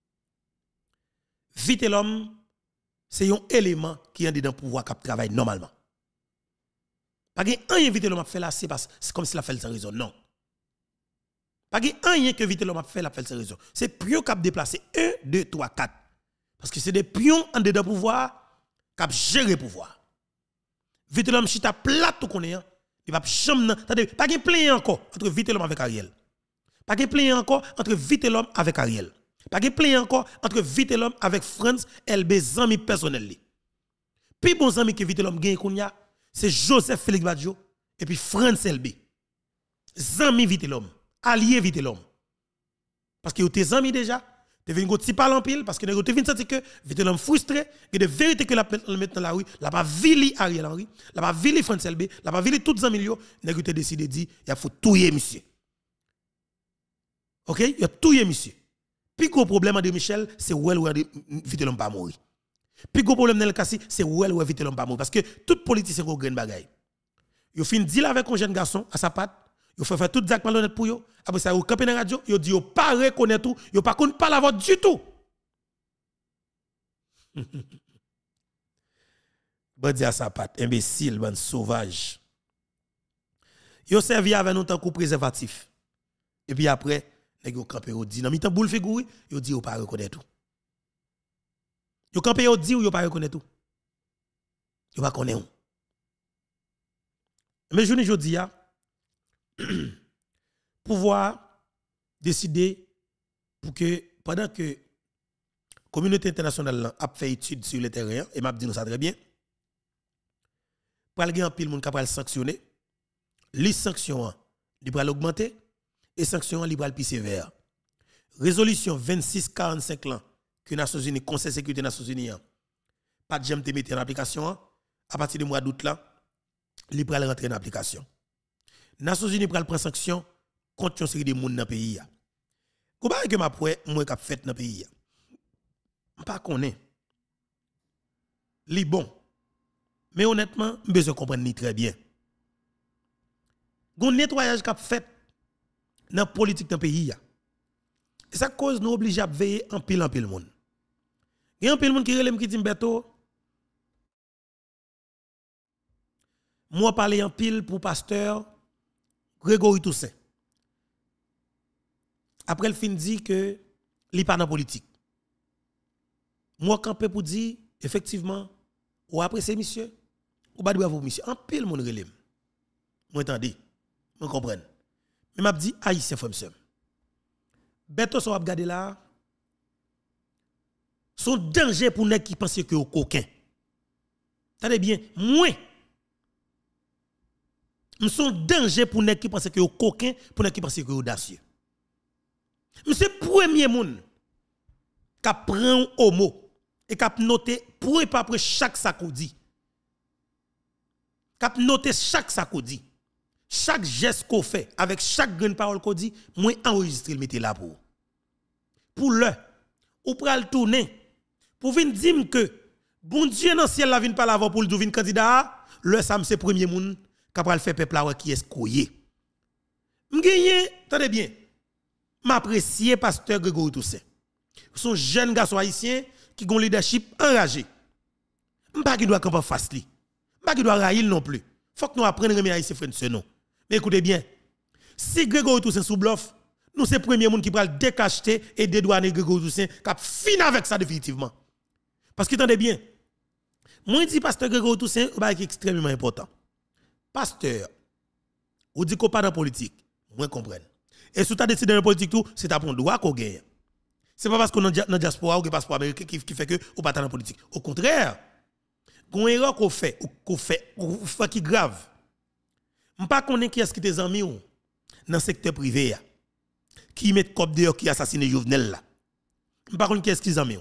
Vite l'homme c'est un élément qui est dans le pouvoir qui travaille normalement. Pas que rien vite l'homme a fait là c'est comme si la fait sans raison non. Pas que rien que vite l'homme a fait la fait sans raison. C'est pion qui a déplacé un deux trois quatre parce que c'est des pions en dedans pouvoir qui a géré pouvoir. Vite l'homme chita plat tout connaît, il va jamais attendez, pas de plein encore entre vite l'homme avec Ariel. Pas de plein encore entre vite l'homme avec Ariel. Pas de plein encore entre vite l'homme avec Franz L B zami personnel li. Puis bon zami que vite l'homme gagne kounya, c'est Joseph Félix Badjo et puis Franz L B. Zami vite l'homme, allié vite l'homme. Parce que vous tes amis déjà, tu viens go ti parler en pile parce que tu viens sentir que vite l'homme frustré, que de vérité que la mettre dans la rue, la pas vili Ariel Henry, la pas vili Franz L B, la pas vili toutes amis yo, nèg te décidé dit, il faut touyer monsieur. OK, il a touyer monsieur. Puis gros problème de Michel, c'est où elle vite l'homme pas mourir. Puis gros problème de Kassi, c'est où elle vite l'homme pas mourir parce que tout politicien ko grain bagay. Yo fin deal avec un jeune garçon à sa patte, yo fait faire tout Jacques malhonnête pour yo, après ça yo camper dans radio, yo dit yo pas reconnaître tout, yo pas connait pas la voix du tout. Bandi à sa patte, imbécile, bande sauvage. Yo servi avec nous tant que préservatif. Et puis après, nèg yo camper yo dit dans mi temps boule figure, yo dit yo pas reconnaître tout. Yo campé yo dit ou yo pas reconnaître tout. Yo pas connaître. Mais je ne dis pas pouvoir décider pour que pendant que la communauté internationale a fait étude sur le terrain et m'a dit nous ça très bien. Pour aller en pile monde capable sanctionner, les sanctions li pral augmenter et sanctions li pral plus sévère. Résolution vingt-six quarante-cinq là que Nations Unies Conseil de sécurité des Nations Unies pas de jamais te mettre en application à partir du mois d'août là, li pral rentrer en application. Nations Unies pral prendre sanction contre une série de monde dans le pays. Comment est-ce que ma pouet moi cap fait dans le pays? Pas connaît. Li bon. Mais honnêtement, je besoin comprendre ni très bien. Gon nettoyage cap fait dans la politique dans le pays. Et ça cause nous oblige à veiller en pile en pile monde. Il y a un pile monde qui relève qui dit Mbeto. Moi parler en pile pour pasteur Grégory Toussaint. Après le fin dit que li pas dans politique. Moi campé pour dire effectivement ou après c'est monsieur ou pas bravo monsieur en pile monde relève. Moi entendez. Moi comprendre. Mais m'a dit haïtien frère monsieur. Beto so a regarder là son danger pour nèg qui pense que au coquin. Attendez bien, moi son danger pour nèg qui pense que au coquin pour nèg qui pense que audacieux. C'est premier monde qui prend homo et qui noté pour et pas après chaque sac dit. Qui noté chaque sac dit. Chaque geste qu'on fait avec chaque grande parole qu'on dit, moi enregistrer le mettre là pour. Pour le ou pral tourner pour venir dire que bon Dieu dans ciel la vinn pas l'avant pour le devenir candidat, le sam c'est premier monde qui pral faire peuple là qui est koyé. M'gagné, attendez bien. M'apprécier pasteur Grégory Toussaint. Son jeune garçon haïtien qui a un leadership enragé. M'pas qui doit camper face li. M'pas qui doit raïl non plus. Faut que nous apprenions à remettre haïtien frère ce nom. Mais écoutez bien. Si Grégory Toussaint sous bluff, nous c'est le premier monde qui va décacheter et dédouaner Grégory Toussaint qui a fini avec ça définitivement. Parce que attendez bien. Moi dis pasteur Grégory Toussaint c'est extrêmement important. Pasteur, ou dit qu'on pas dans politique, moi comprendre. Et si tu as décidé dans la politique tout, c'est ta prendre droit qu'on gagne. C'est pas parce qu'on est dans la diaspora ou que passeport américain qui, qui fait que ou pas dans la politique. Au contraire, qu'on erreur qu'on fait ou qu'on fait ou fait qui grave. On pas connaît qui est-ce qui tes amis ou dans le secteur privé qui met cop dehors qui assassine Jovenel là. On pas connaît qui est-ce qui amis ou.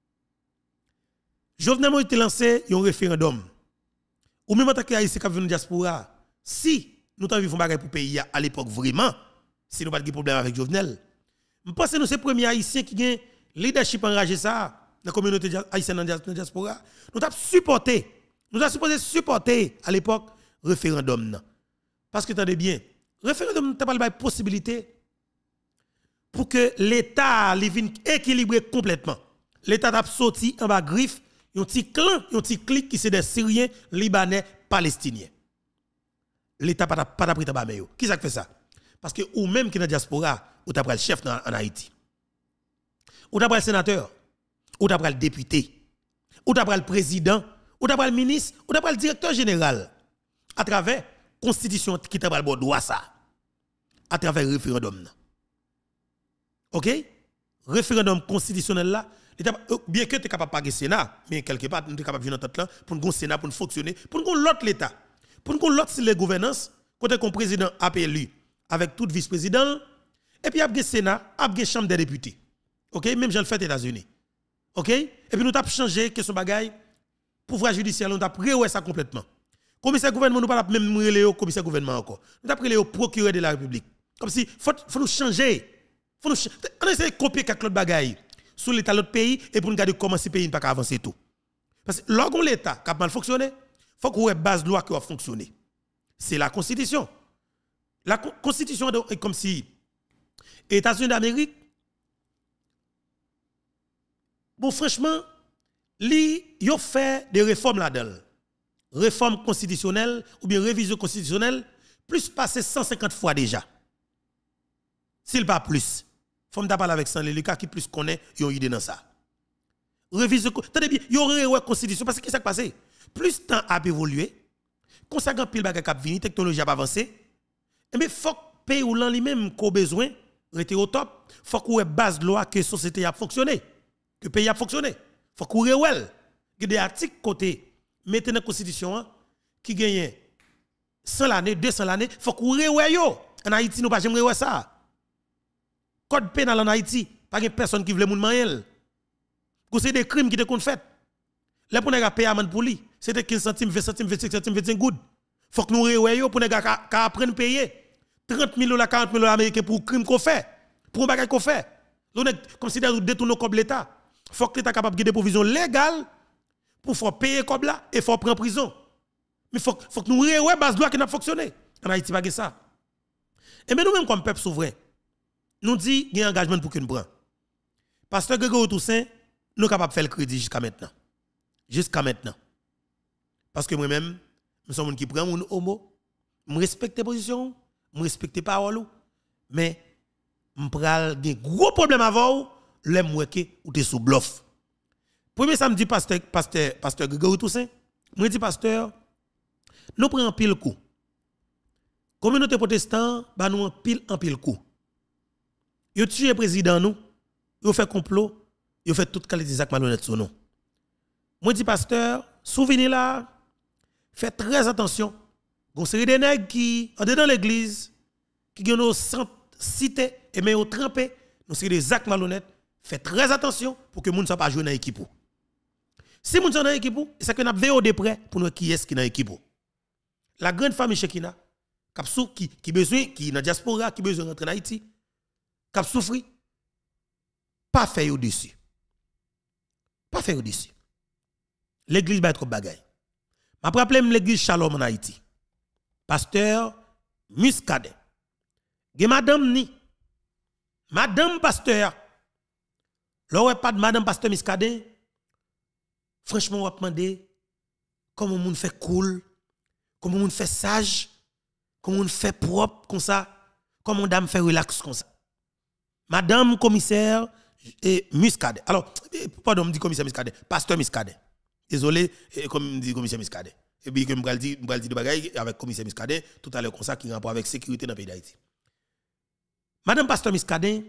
Jovenel a été lancé un référendum. Ou même en tant que haïtien qui vient dans la diaspora, si nous t'avons fait un bagage pour pays à l'époque vraiment, si nous pas de problème avec Jovenel. Je pense que nous sommes les premiers haïtiens qui ont leadership enragé ça dans la communauté haïtienne dans la diaspora. Nous avons supporté, nous avons supposé supporter à l'époque le référendum. Parce que attendez bien, le référendum n'a pas la possibilité pour que l'État vienne équilibrer complètement. L'État a sorti en bas griffe, un petit clan, un petit clic qui c'est des Syriens, Libanais, Palestiniens. L'État n'a pas pris de bas. Qui ça fait ça? Parce que ou même qui dans la diaspora, ou t'as pris le chef en Haïti, ou t'as pris le sénateur, ou t'as pris le député, ou t'as pris le président, ou t'as pris le ministre, ou t'as pris le directeur général, à travers la constitution qui t'a pris le droit ça, à travers le référendum. Ok? Référendum constitutionnel là, bien que tu es capable de payer le Sénat, mais quelque part, tu es capable de venir dans tête là, pour nous Sénat, pour nous fonctionner, pour nous l'autre l'État, pour nous l'autre c'est la gouvernance, côté qu'on président a élu avec tout vice-président, et puis il y a le Sénat, il y a la Chambre des députés. OK? Même j'ai le fait aux États-Unis. OK? Et puis nous avons changé question bagaille, pouvoir judiciaire, nous avons préoué ça complètement. Commissaire gouvernement, nous pas même relé au commissaire gouvernement encore. Nous avons relé au procureur de la République. Comme si, faut, faut nous changer. Faut nous changer. On essaie de copier quelque autre bagaille sur l'état de l'autre pays et pour nous garder comment ce pays n'a pas avancer tout. Parce que lorsqu'on l'État qui a mal fonctionné, il faut qu'on ait une base de loi qui va fonctionner. C'est la Constitution. La Constitution est comme si les États-Unis d'Amérique, bon, franchement, ils ont fait des réformes là-dedans. Réforme constitutionnelle ou bien révision constitutionnelle, plus passé cent cinquante fois déjà. S'il pas plus. Il faut me parler avec Sanlé Lucas qui plus connaît, ils ont idée dans ça. réviser, attendez bien, il y aurait une constitution parce que qu'est-ce qui s'est passé? Plus le temps a évolué, conséquent pile bagay cap vini, technologie a avancé, et bien faut que pays ou lui-même qu'on besoin rester au top, faut qu'on ait base de loi que la société a fonctionné, que le pays a fonctionné. Faut qu'on ait well, que des articles côté mettez dans la constitution hein, qui gagne cent l'année, deux cents l'année, faut qu'on ait well yo. En Haïti nous pas jamais ouais ça. Code pénal en Haïti, pas de personne qui veut moun maël. C'est des crimes qui te sont faits. Là pour nèg payer amende pour lui, c'était quinze centimes, vingt centimes, vingt-cinq centimes, vingt-cinq good. Faut que nous rewe yo pour nèg ka apprendre payer trente mille dollars, quarante mille dollars américains pour crime qu'on fait, pour un bagage qu'on fait. Nous considère détourner comme l'État. Faut que l'État capable de des provisions légales pour faire payer comme là et faut prendre prison. Mais faut faut que nous rewe base loi qui n'a fonctionné. En Haïti pas ça. Et mais nous même comme peuple souverain, nous dit qu'il y a un engagement pour que nous prenions. Pasteur Grégory Toussaint, nous sommes capables de faire le crédit jusqu'à maintenant. Jusqu'à maintenant. Parce que moi-même, nous sommes gens qui prennent mon homo, je respecte les positions, je respecte les paroles, mais je prends un gros problème avant, le mweke ou te sous bluff. Premier samedi, pasteur, pasteur, pasteur Grégory Toussaint, je dis pasteur, nous prenons pile coup. Communauté protestante, bah nous pile en pile coup. Yo tué le président nous, yo fait complot, yo fait toute qualité d'acte malhonnête sur nous. Moi dis pasteur, souvenez là, faites très attention. Gon série de nèg qui en dedans l'église qui gen nos cité et mais au trempé, nous série des actes malhonnêtes, faites très attention pour que moun soit pas jouer dans équipe. Si moun sont dans équipe, c'est que n'a veillé de près pour nous qui est qui dans équipe. La grande famille Chekina qui qui besoin qui dans diaspora qui besoin rentrer en Haïti, qui souffri, pas faire au-dessus. Pas faire au-dessus. L'église va être bagaille. Je me rappelle l'église Shalom en Haïti. Pasteur Muscadet. Ge madame ni. Madame pasteur. Là pas de madame pasteur Muscadet. Franchement, on va demander comment on fait cool, comment on fait sage, comment on fait propre comme ça, comment on dame fait relax comme ça. Madame commissaire et Muscadet. Alors, pardon, me dit commissaire Muscadet, pasteur Muscadet. Désolé, comme me dit commissaire Muscadet. Et puis que me dit me dit de bagaille avec commissaire Muscadet tout à l'heure comme ça qui rapport avec sécurité dans le pays d'Haïti. Madame pasteur Muscadet,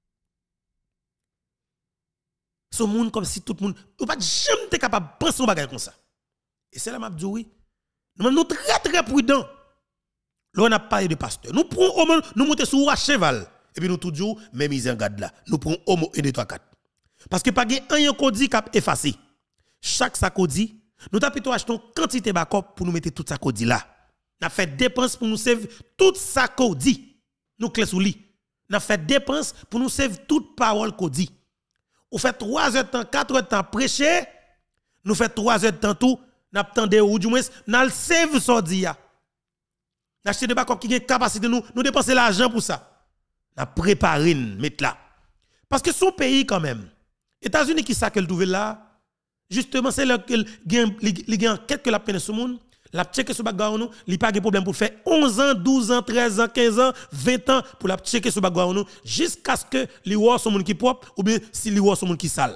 ce monde comme si tout le monde ou pas jamais être capable de penser un bagaille comme ça. Et c'est là m'a dit oui. Nous sommes très très prudents. Là on a parlé de pasteur. Nous prenons nous monter sur un cheval. Et puis nous toujours même mise en garde là. Nous prenons au moins un, deux, trois, quatre. Parce que pas un qu'on dit cap effacé. Chaque ça qu'on dit, nous t'as plutôt acheté quantité backup pour nous mettre tout ça qu'on dit là. N'a fait dépenses pour nous sauver tout ça qu'on dit. Nous clés sous lit. N'a fait dépenses pour nous sauver toute parole qu'on dit. On fait trois heures de temps, quatre heures de temps prêcher. Nous fait trois heures de temps tout. N'a tendé ou du moins n'a le save sordi ya. N'a acheté des backup qui a capacité nous nous dépenser l'argent pour ça. N'a préparé mettre là. Parce que son pays quand même. États-Unis qui ça qu'elle trouve là. Justement, c'est là qu'il y a enquête que la peine sur le monde, la checker sur le background, il n'y a pas de problème pour faire onze ans, douze ans, treize ans, quinze ans, vingt ans pour la checker sur le background jusqu'à ce que les voit son monde qui propre ou bien si les voit son monde qui sale.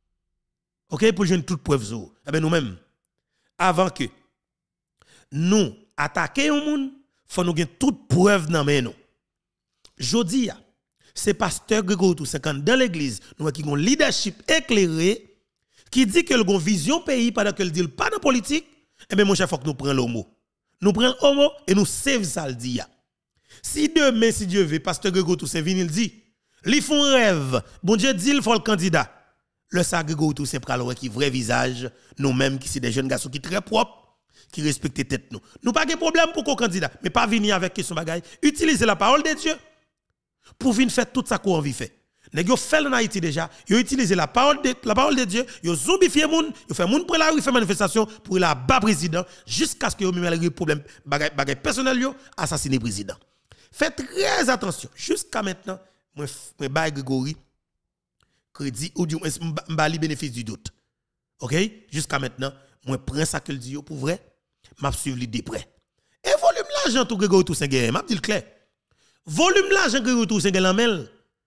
OK, pour jouer toute preuve zo. Eh bien nous-mêmes, avant que nous attaquions un monde, faut nous gagner toute preuve dans main nous. Jodi ya, c'est pasteur Grégory Toussaint dans l'église, nous avons un leadership éclairé qui dit que le vision pays pendant que le dit pas dans politique, eh bien mon chef faut que nous prenions l'homo. Nous prenons l'homo et nous save ça le dit. Si demain si Dieu veut pasteur Grégory Toussaint vient il dit, li font rêve, bon Dieu dit il faut le candidat. Le ça Grégory Toussaint pral qui vrai visage, nous mêmes qui c'est des jeunes garçons qui très propres, qui respectent tête nous. Nous pas de problème pour qu'on candidat, mais pas venir avec question bagaille, utiliser la parole de Dieu pour venir faire tout ça qu'on envie faire. Nèg yo fait en Haïti déjà, yo utilisé la parole de la parole de Dieu, yo zombifié moun, yo fait moun pour la rue faire manifestation pour la bas président jusqu'à ce que yo même le problème bagay bagay personnel yo assassiner président. Faites très attention. Jusqu'à maintenant, moi moi bail Grégory crédit ou du m'ba li bénéfice du doute. OK? Jusqu'à maintenant, moi prends ça que le dit pour vrai, m'a suivre li de près. Et volume l'argent tout Grégory Toussaint gagne, m'a dit clair. Volume l'argent Grégory Toussaint gagne la mel.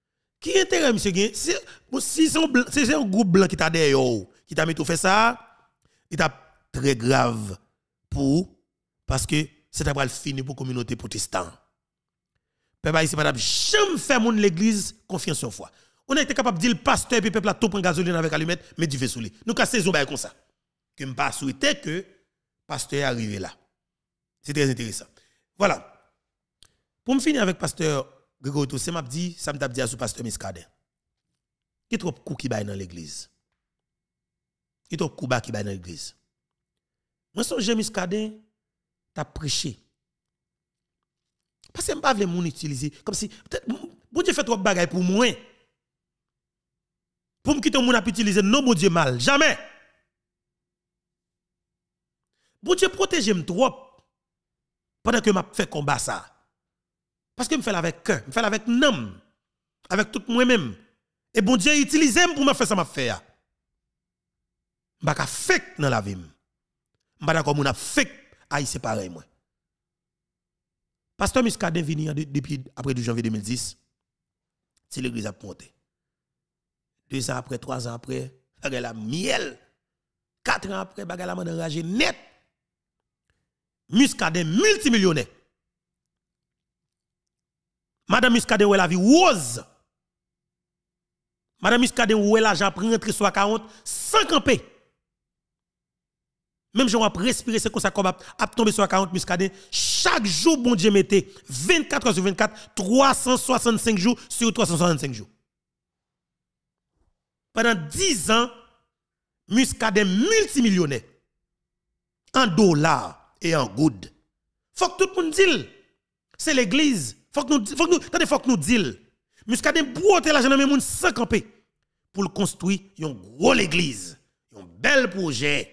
Qui intérêt, monsieur Gain? Si c'est un, c'est un groupe blanc qui t'a derrière, qui t'a mis tout fait ça, il t'a très grave pour, parce que c'est après le fini pour la communauté protestante. Peuple haïtien, madame, jamais fait mon l'église confiance en foi. On a été capable de dire le pasteur et le peuple a tout prendre gasoline avec allumette, mais du feu sous lui. Nous cassons saison comme ça. Que me pas souhaiter que le pasteur arrive là. C'est très intéressant. Voilà. Pour me finir avec pasteur Grégory Toussaint, m'a dit, ça m'a dit à ce pasteur Miskadin. Qui trop coup qui baille dans l'église. Qui trop coup qui baille dans l'église. Moi songe Miskadin t'a prêché. Parce que je ne veux pas les utiliser comme si bon Dieu fait trop de bagaille pour moi. Pour me quitter mon a utiliser non bon Dieu mal, jamais. Bon Dieu protège-moi trop pendant que m'a fait combat ça. Parce que me fait avec cœur, me fait avec nom, avec tout moi-même. Et bon Dieu utilise pour me faire ça m'a faire. M'pa fait dans la vie. M'pa d'accord mon a fait haïtien pareil moi. Pasteur Miskadin venu depuis après du janvier deux mille dix. C'est l'église a monté. Deux ans après, trois ans après, bagay la miel. Quatre ans après, bagay la man enragé net. Miskadin multimillionnaire. Madame Miskadin ou la vie rose. Madame Miskadin ou l'argent pour rentrer sur quarante sans camper. Même si on va respirer, c'est comme ça qu'on va tomber sur quarante Miskadin. Chaque jour, bon Dieu mettait vingt-quatre heures sur vingt-quatre, trois cent soixante-cinq jours sur trois cent soixante-cinq jours. Pendant dix ans, Miskadin multimillionnaire. En dollars et en good. Faut que tout le monde dise. C'est l'église. Faut que nous, faut que nous, attendez, faut que nous dise. Miskadin brote l'argent dans les gens sans camper. Pour le construire, une grosse église. Un bel projet.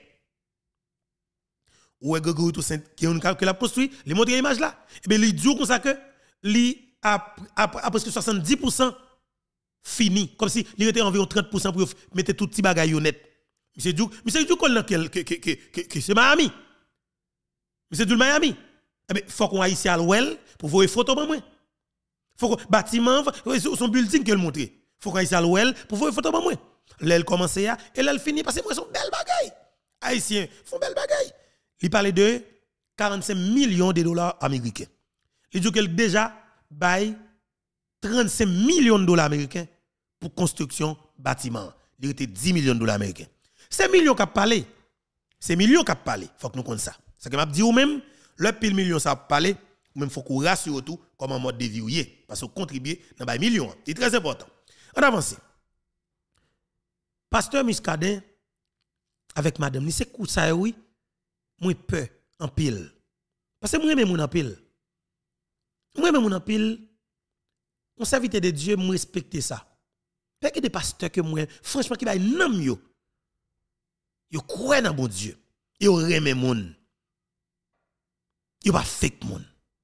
Ou est Grégory Toussaint qui a construit, il montre l'image là. Et bien, il dit comme ça que il a, a, a presque soixante-dix pour cent fini. Comme si il était environ trente pour cent pour mettre tout petit bagage net. Monsieur Diouk, monsieur Diouk, c'est Miami. Monsieur Diouk, Miami. Eh bien, il faut qu'on aille ici à l'ouel pour voir les photos de moi. Il faut que bâtiment, son building que le montre. Il faut qu'on aille ici à l'ouel pour voir les photos de moi. Là, elle commence à et là, elle finit parce que moi, son belle bagaille. Haïtiens font belle bagaille. Il parlait de quarante-cinq millions de dollars américains. Il dit qu'il déjà bail trente-cinq millions de dollars américains pour construction bâtiment. Il était dix millions de dollars américains. Ces millions qui parlé, ces millions qui parlé, il faut que nous connaissions ça. C'est que m'a dit ou même le pile million ça parlé, ou même faut qu'on rassure tout comme un mode de vie parce que contribuer dans bail millions. C'est très important. On avance. Pasteur Miskadin avec madame, ni c'est coup ça oui. Moi peur en pile. Parce que moi même mon en pile. Moi même mon en pile. On serviteur de Dieu, moi respecter ça. Parce que des pasteurs que moi franchement qui va nom yo. Yo croient dans bon Dieu. Yo remet moun. Yo pas fake moun.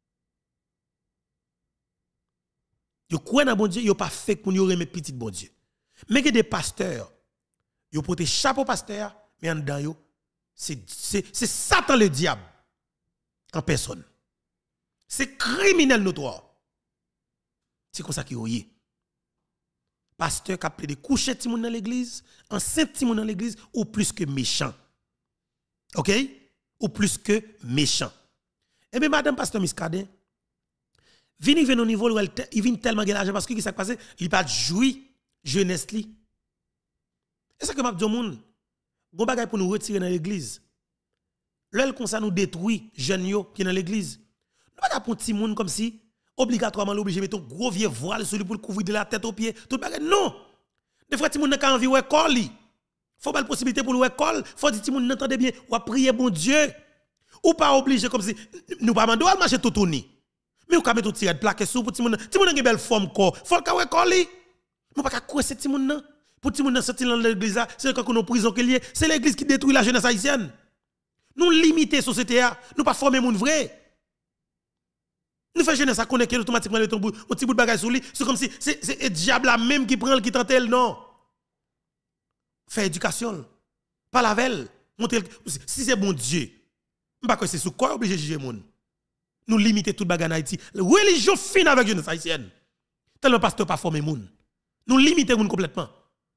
Yo croient dans bon Dieu, yo pas fake moun, yo remet petit bon Dieu. Mais que des pasteurs, yo porte chapeau pasteur, mais en dedans yo c'est Satan le diable en personne. C'est criminel notoire. C'est comme ça qu'il y a. Pasteur qui a pris des coucher de monde dans l'église, enceinte de monde dans l'église, ou plus que méchant. OK? Ou plus que méchant. Eh bien, madame pasteur Miskadin, vini vient au niveau où il vient tellement de l'argent parce que ce qui s'est passé, il pas joui jeunesse li. Et ça que m'a dit au monde. Bon bagay pour nous retirer dans l'église. L'el comme ça nous détruit jeunes yo qui dans l'église. Nous pas pour petit monde comme si obligatoirement l'obligé mettre un gros vieux voile sur lui pour le couvrir de la tête aux pieds, tout bagay non. Des fois petit monde n'a envie ouais col. Faut pas la possibilité pour le col, faut dire petit monde n'entendez bien ou prier bon Dieu. Ou pas obligé comme si nous pas mandou al marcher tout tourner. Mais ou ka mettre tiret plaqué sous pour petit monde, petit monde une belle forme corps. Faut ka ouais col. Nous pas ka coincer petit monde non. Pour tout le monde sortir dans l'église, c'est quand on est en prison qu'il y a. C'est l'église qui détruit la jeunesse haïtienne. Nous limitons la société, nous pas former les gens vrai. Nous faisons jeunesse à connaître automatiquement le petit bout de bagage sur lui. C'est comme si c'est le diable là même qui prend le qui tente elle, non. Faire éducation. Pas la veille. Si c'est bon Dieu, je ne sais pas c'est sous quoi obligé de juger les gens. Nous limitons tout le bagage en Haïti. La religion fine avec la jeunesse haïtienne. Tellement pasteur pas former les gens. Nous limitons complètement.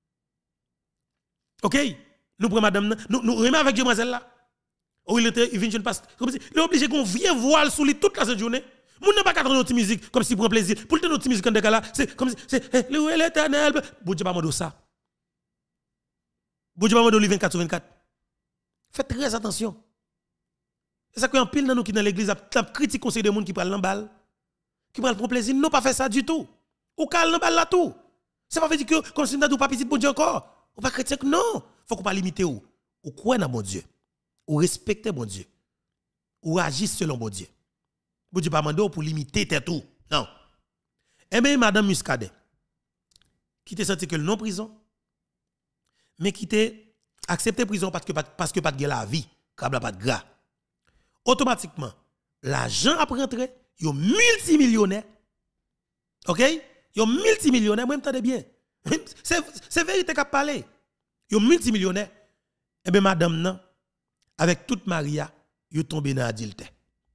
OK? Nous prenons madame, nous nous remettons avec demoiselle là. Ou il était il vient jeune passe comme si il est obligé qu'on vienne voile sous lui toute la journée. Moun n'a pas qu'à notre musique comme si pour un plaisir. Pour le notre musique en là, c'est comme si c'est eh, louer l'Éternel. Bon Dieu pas mando ça. Bon Dieu pas mando vingt-quatre sur vingt-quatre. Faites très attention. C'est ça qu'on pile dans nous qui dans l'église a critique conseil de monde qui prend l'embal, qui prend prendre plaisir, non pas faire ça du tout. Ou cal l'embal là tout. Ça pas veut dire que comme si nous pas petit bon Dieu encore. Ou pas chrétien non, faut qu'on pas limiter ou. Ou croire dans bon Dieu. Ou respecter bon Dieu. Ou agir selon bon Dieu. Bon Dieu pas mandé pour limiter tête tout. Non. Eh bien madame Muscadet qui te senti que le non prison mais qui te accepté prison parce que parce que pas de la vie, câble pas de gras. Automatiquement, l'argent a rentré, yo multimillionnaire. OK? Yo multimillionnaire, moi m'entendez bien. C'est c'est vérité qu'a parlé. Yo multimillionnaire. Eh bien madame nan avec toute Maria, yo tombé dans adultère.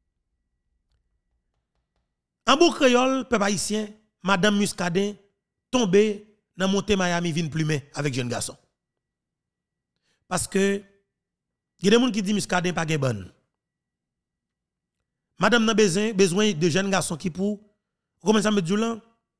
En beau créole, peuple haïtien, madame Muscadet tombé dans monté Miami vin plumé avec jeune garçon. Parce que il y a des gens qui disent Muscadet pas gen bonne. Madame n'a besoin besoin de jeunes garçons qui pour comment ça me dit là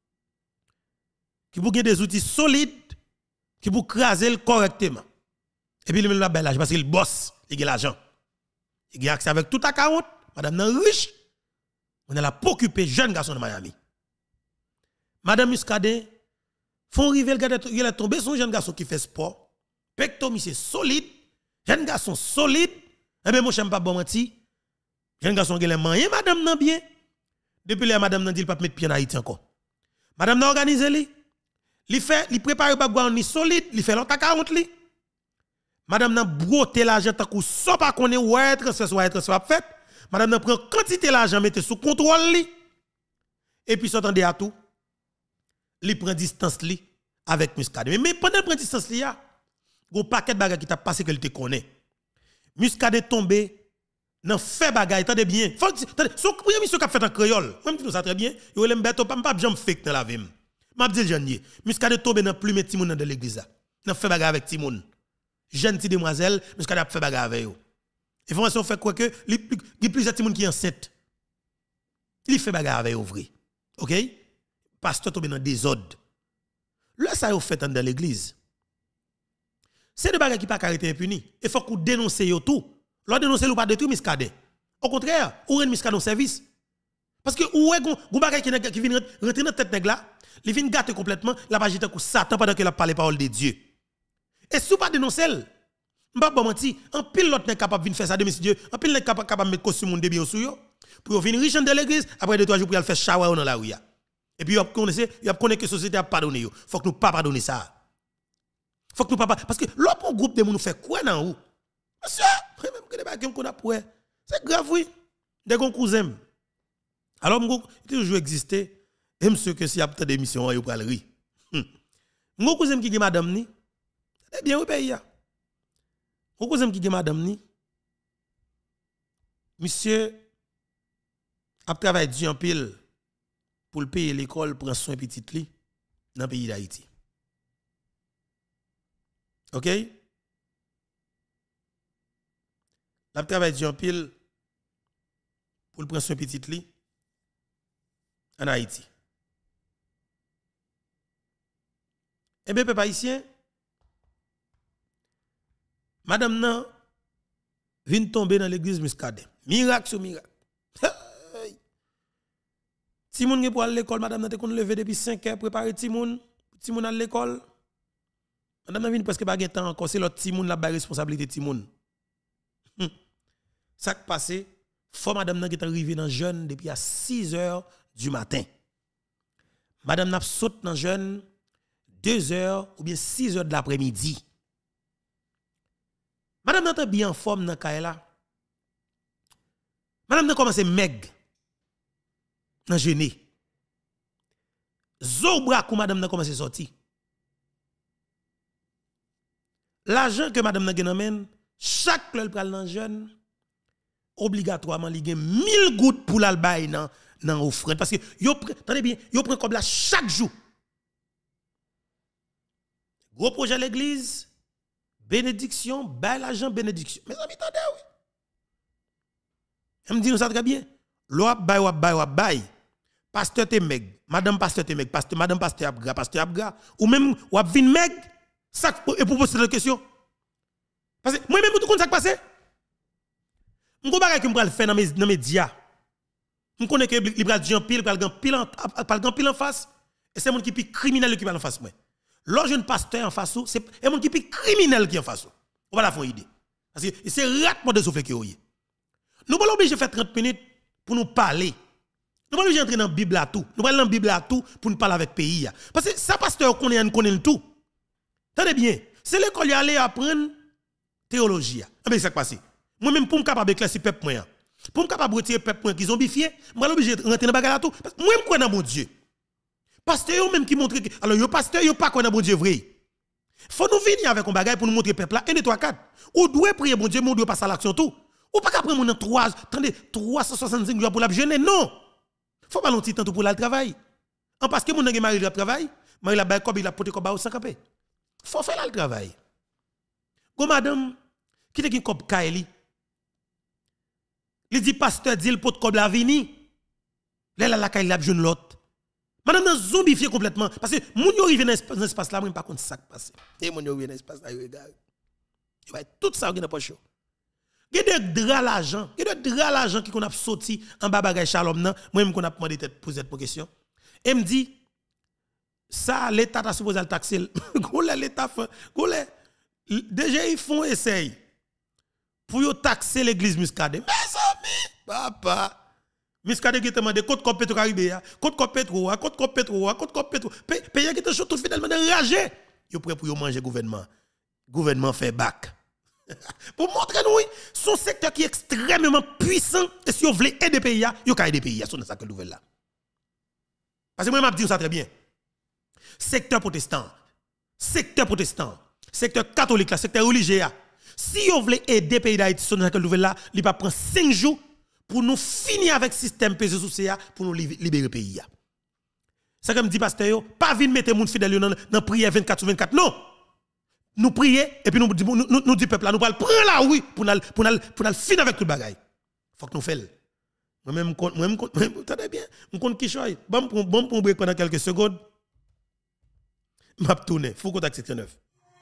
qui pour des outils solides qui pour craser correctement. Et puis il a bel âge parce qu'il bosse, il a l'argent. Il a accès avec tout account, madame n'a riche. On a la préoccupé jeune garçon de Miami. Madame Muscadet font river il est tombé son jeune garçon qui fait sport. Pectomis c'est solide, jeune garçon solide. Et bien moi j'aime pas bon menti. Jeune garçon qui est moyen madame nan bien. Depuis là madame nan dit pas mettre pied en Haïti encore. Madame nan organisé li. Li fait li prépare bagouan ni solide, li fait l'autre quarante li. Madame nan broté l'argent tant qu'on so pas connaît ouais transfert soit transfert fait. Madame nan prend quantité l'argent mette sous contrôle li. Et puis s'entendez à tout. Li prend distance li avec Muscadet. Mais pendant prend distance li a gon paquet de bagages qui t'a passé que il te connaît. Muscadet tombé nan fait bagay, attendez bien. Faut attendez, son premier mission qu'a fait en créole. Même dit nous ça très bien. Yo l'aime beto pas pas jamais fake dans la vie. M'a dit jeune Muscadet tombé dans plume petit monde dans l'église là. Nan fait bagay avec Timon. Jeune petite demoiselle, Muscadet a fait bagay avec yo. Information fait quoi que il y a plusieurs petits monde qui enceinte. Il fait bagay avec yo vrai. OK? Pasteur tombé dans désordre. Là ça yo fait dans l'église. C'est des bagages qui pas arrêter impuni. Il faut qu'on dénonce yo tout. L'on dénonce ou pas détruire Muscadet. Au contraire, ou rend Muscadet au service. Parce que ou est gon bagage qui qui vient rentrer dans tête nèg là, il vient gâter complètement la page de Satan pendant qu'il a parlé parole de Dieu. Et si ou pas dénoncer, m'pa bon menti, en pile l'autre n'est capable venir faire ça de monsieur Dieu, en pile n'est capable capable mettre costume monde bien sous yo pour venir riche de l'église après deux trois jours pour aller faire shower dans la rue. Et puis, vous connaissez, vous connaissez que la société a pardonné. Il faut que nous ne pas pardonner ça. Il faut que nous pas parce que l'autre groupe de nous fait quoi dans où? Monsieur, même que les bagages qu'on a pour c'est grave oui. Des gros cousins. Alors il toujours existé et monsieur que si y a peut-être des missions il va le rire. Mon cousin qui est madame ni. Eh bien au pays. Mon cousin qui est madame ni. Monsieur a travaillé du en pile pour le payer l'école pour soin petit li dans le pays d'Haïti. OK? La travail du en pile pour le prendre soin petit li en Haïti. Eh bien, peuple haïtien, madame nan vient tomber dans l'église Muscadet. Miracle sur miracle. Si moun gen pour aller à l'école, madame nan te kon lever depuis cinq heures préparer Timoun, Timoun à l'école. Madame nan vient presque pas gen temps encore, c'est l'autre Timoun la ba responsabilité Timoun. Hum. Ça qui passe, faut madame nan qui est arrivé dans jeune depuis à six heures du matin. Madame n'a saute dans jeune deux heures ou bien six heures de l'après-midi. Madame n'a bien en forme dans Kaela. Madame n'a commencé meg dans jeûner. Zobra kou madame n'a commencé sorti. L'argent que madame n'a gen chaque le pral dans jeûne obligatoirement li gen mille gouttes pour l'albay dans dans offrande parce que yo attendez bien, yo prend comme là chaque jour. Gros projet l'église, bénédiction, bel l'argent, bénédiction. Mes amis, attendez, oui. Elle me dit ça très bien. L'ouap bay, wap bay, wap bay. Pasteur te meg, madame pasteur te meg, pasteur, madame pasteur abga, pasteur abga, ou même wap vin meg, ça, et pour poser cette question. Parce que moi-même, tout le monde, ça qui passe. Je ne sais pas ce que je vais faire dans les médias. Je connais que il va dire pile, il va dire pile en face. Et c'est mon qui est criminel qui va en face. Lorsque je un pasteur en face, c'est mon qui est criminel qui est en face. On va la faire idée. Parce que c'est ratement de souffler qui est. Nous sommes obligés de faire trente minutes pour nous parler. Nous sommes obligés d'entrer dans la Bible à tout. Nous sommes dans la Bible à tout pour nous parler avec le pays. Parce que ça, pasteur, connaît, nous connaît tout. Tenez bien. C'est l'école qui aller apprendre théologie. Ah ben, c'est ça qui passe. Moi-même, pour me capable d'éclaircir le peuple, pour me capable de retirer le peuple qui est zombifié, je suis obligé de rentrer dans la bagarre tout. Moi, je crois dans mon Dieu. Pasteur, même qui montre que. Alors, le pasteur, il n'y a pas quoi dans mon Dieu vrai. Faut nous venir avec un bagage pour nous montrer le peuple là. un, deux, trois, quatre. Ou doit prier mon Dieu, mais on doit passer à l'action tout. Ou pas qu'à prendre mon trois, attendez, trois cent soixante-cinq jours pour la jeûner. Non. Faut pas longtemps temps pour le travail. En parce que mon nèg mari le travail, mari la bail comme il a porté comme sans camper. Faut faire le travail. Go madame, qui te qui kop kaeli. Il dit pasteur dit le pot comme la vini. Là la la kay la jeune l'autre. Madame nan zombifié complètement parce que moun yo rive dans espace là, moi pas contre ça qui passe. Et moun yo rive dans espace là, yo regarde. Il va tout ça dans poche. Il y a des draps l'argent, il y a des draps l'argent qui qu'on a sorti en bas bagay Shalom nan, moi même qu'on a demandé tête poser cette question. Et me dit ça l'état a supposé le taxer. Gole l'état fait, gole déjà ils font essaye pour yo taxer l'église Muscadet. Mes amis, papa Muscadet qui te demande côte cop pétro Caribéa, côte cop pétro, côte cop pétro, côte cop pétro. Pays qui te chou tout finalement enragé. Yo prêt pour yo manger gouvernement. Gouvernement fait bac. Pour montrer nous, son secteur qui est extrêmement puissant et si vous voulez aider pays, vous pouvez aider pays. C'est ça que nouvelle là. Parce que moi, je dis ça très bien. Secteur protestant, secteur protestant, secteur catholique, là, secteur religieux. Si vous voulez aider pays d'Haïti, c'est ça que nouvelle là, il va prendre cinq jours pour nous finir avec le système P C sous C A pour nous libérer le pays. C'est comme dit pasteur, pas venir mettre les gens fidèles dans la prière vingt-quatre sur vingt-quatre. Non! Nous prions et puis nous disons nous, nous, nous dit peuple là nous allons prendre la oui pour nous pour nous pour nous finir avec tout le bagaille. Faut que nous fassions. Moi même moi même attendez bien, on compte qui choy. Bon pour bon pour break pendant quelques secondes. M'a tourner, faut contact section neuf.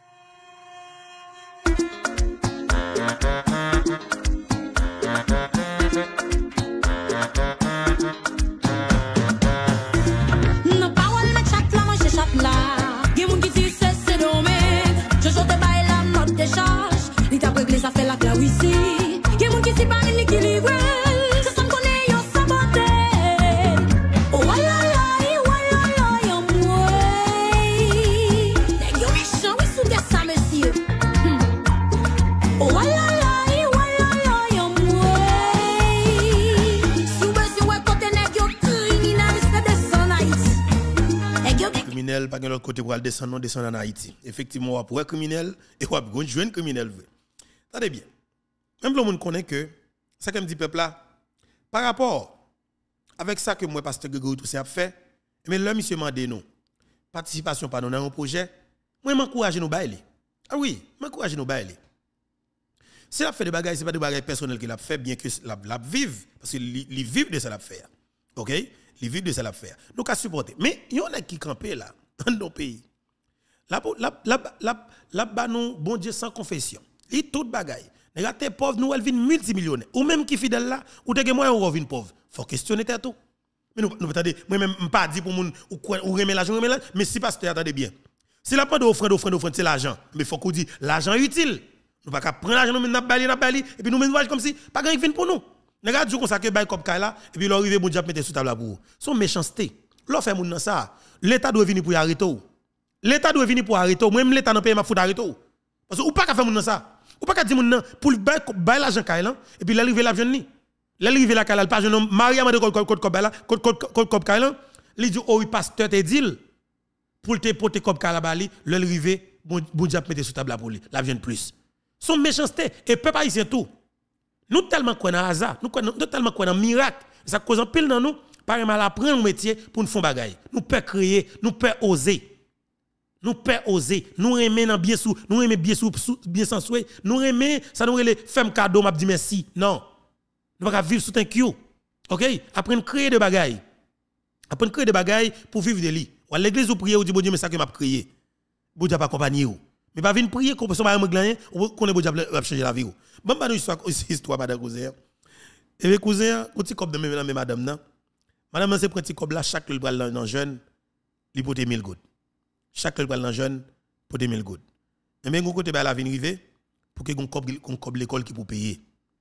Non parole mais chat là, moi je chat là. Gen moun qui dit c'est c'est domaine. Je saute bail la note de charge. Il t'a réglé ça fait la clawici. Gen moun qui si pas l'équilibre. C'est ça connaît yo saboté. Oh la la, oh la la, yo moi. Nèg yo méchant, oui sous ça monsieur. Oh la la, oh la la, yo moi. Si vous besoin ouais côté nèg yo criminel, c'est descendre Haïti. Criminel pas de l'autre côté pour aller descendre non descendre en Haïti. Effectivement, on pour criminel et on va jouer un criminel. Attendez bien. Même le monde connaît que ça que me dit peuple là par rapport avec ça que moi pasteur Grégory tout ça a fait, mais là monsieur mandé nous participation pas dans un projet, moi m'encourager nous bailler. Ah oui, m'encourager nous bailler. Si la fait des bagages, c'est pas des bagages personnels qu'il a fait bien que la la vive parce que li vivre de ça la faire. OK? Li vivre de ça la faire. Nous qu'à supporter. Mais il y en a qui campé là dans nos pays. La la la la la ba nous bon Dieu sans confession. Il tout bagaille. Regardez pauvre nous elle vient multimillionnaire ou même qui fidèle là ou te moyen ou vinn pauvre. Faut questionner tout. Mais nous nous attendez, moi même pas dit pour moun ou ou remet l'argent remet l'argent, mais si pasteur attendez bien. Si la pas d'offrande offrande offrande c'est l'argent, mais faut qu'on dit l'argent utile. Nous pas prendre l'argent nous n'a bali n'a bali et puis nous même comme si pas grand vinn pour nous. Regarde jour comme ça que bail comme là et puis l'arrivé bon Dieu mettre sous table pour. Son méchanceté. L'on fait moun dans ça. L'état doit venir pour arrêter. L'état doit venir pour arrêter. Même l'état dans pays m'a foutu arrêter. Parce que ou pas qu'à faire moun dans ça. Ou pas qu'à dire moun nan pour bail l'argent kailan et puis l'arrivé la jeune ni. L'arrivé la kailan pas jeune Maria m'a de code code code là code code code kailan. Il dit oh pasteur te dit pour te porter comme kailan bali l'arrivé bon Dieu mettre sous table pour lui. La jeune plus. Son méchanceté et peuple haïtien tout. Nous tellement croyons dans hasard, nous tellement croyons dans miracle. Ça cause un pile dans nous, par mal apprendre un métier pour nous faire bagaille. Nous peut créer, nous peut oser. Nous père oser, nous aimer dans bien sous, nous aimer bien sous bien sans souhait, nous aimer ça nous les femme cadeau m'a dit merci. Non. Nous pas vivre sous thank you. OK? Apprendre créer des bagailles. Apprendre créer des bagailles pour vivre de lui. Ou à l'église ou prier ou dit bon Dieu mais ça que m'a créé. Bon Dieu pas accompagner ou. Mais pas venir prier qu'on peut se marier gagner ou qu'on est bon Dieu va changer la vie ou. Bon pas nous histoire histoire madame cousin. Et mes cousins, petit cop de même madame nan. Madame c'est petit cop là chaque le bral dans jeune, il pote mille gouttes. Chaque le bral dans jeune pote mille gouttes. Et mais gon côté ba la vinn river pour que gon cop gon cop l'école qui pour payer.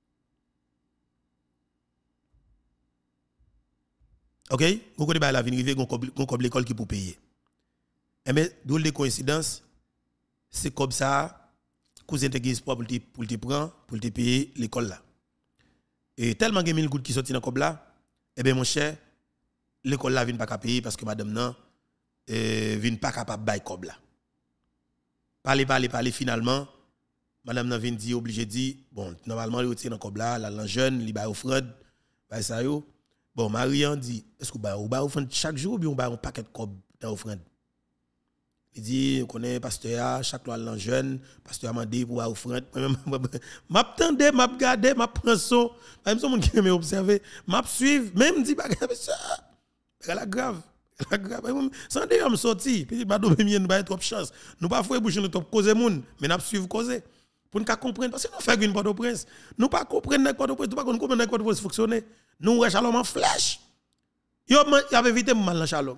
OK? Gon côté ba la vinn river gon cop l'école qui pour payer. Et mais d'où les coïncidences c'est comme ça cousin te gis pour te pour te prendre pour te payer l'école là. Et tellement que mille gouttes qui sorti dans cob là, eh ben mon cher, l'école là vient pas payer parce que madame nan euh vient pas capable bail cob là. Parler parler parler finalement, madame nan vient dire obligé dire bon, normalement il retire dans cob là, la jeune, li bail offrande, bail ça yo. Bon, Marian dit est-ce que bail ou bail offrande chaque jour ou bien on bail un paquet de cob dans offrande. Il dit, on connaît pasteur, chaque fois l'an jeune, pasteur m'a dit pour offrande. M'a tendé, m'a regardé, m'a prend son. Même son monde qui m'a observé, m'a suivre, même dit bagarre ça. La grave, la grave. Sans dire me sorti, petit bado même nous pas trop chance. Nous pas faut boucher nous top causer monde, mais n'a suivre causer. Pour nous comprendre parce que nous fait une Port-au-Prince. Nous pas comprendre que Port-au-Prince, nous pas comprendre que Port-au-Prince fonctionner. Nous Shalom en flèche. Yo y avait évité mal dans Shalom.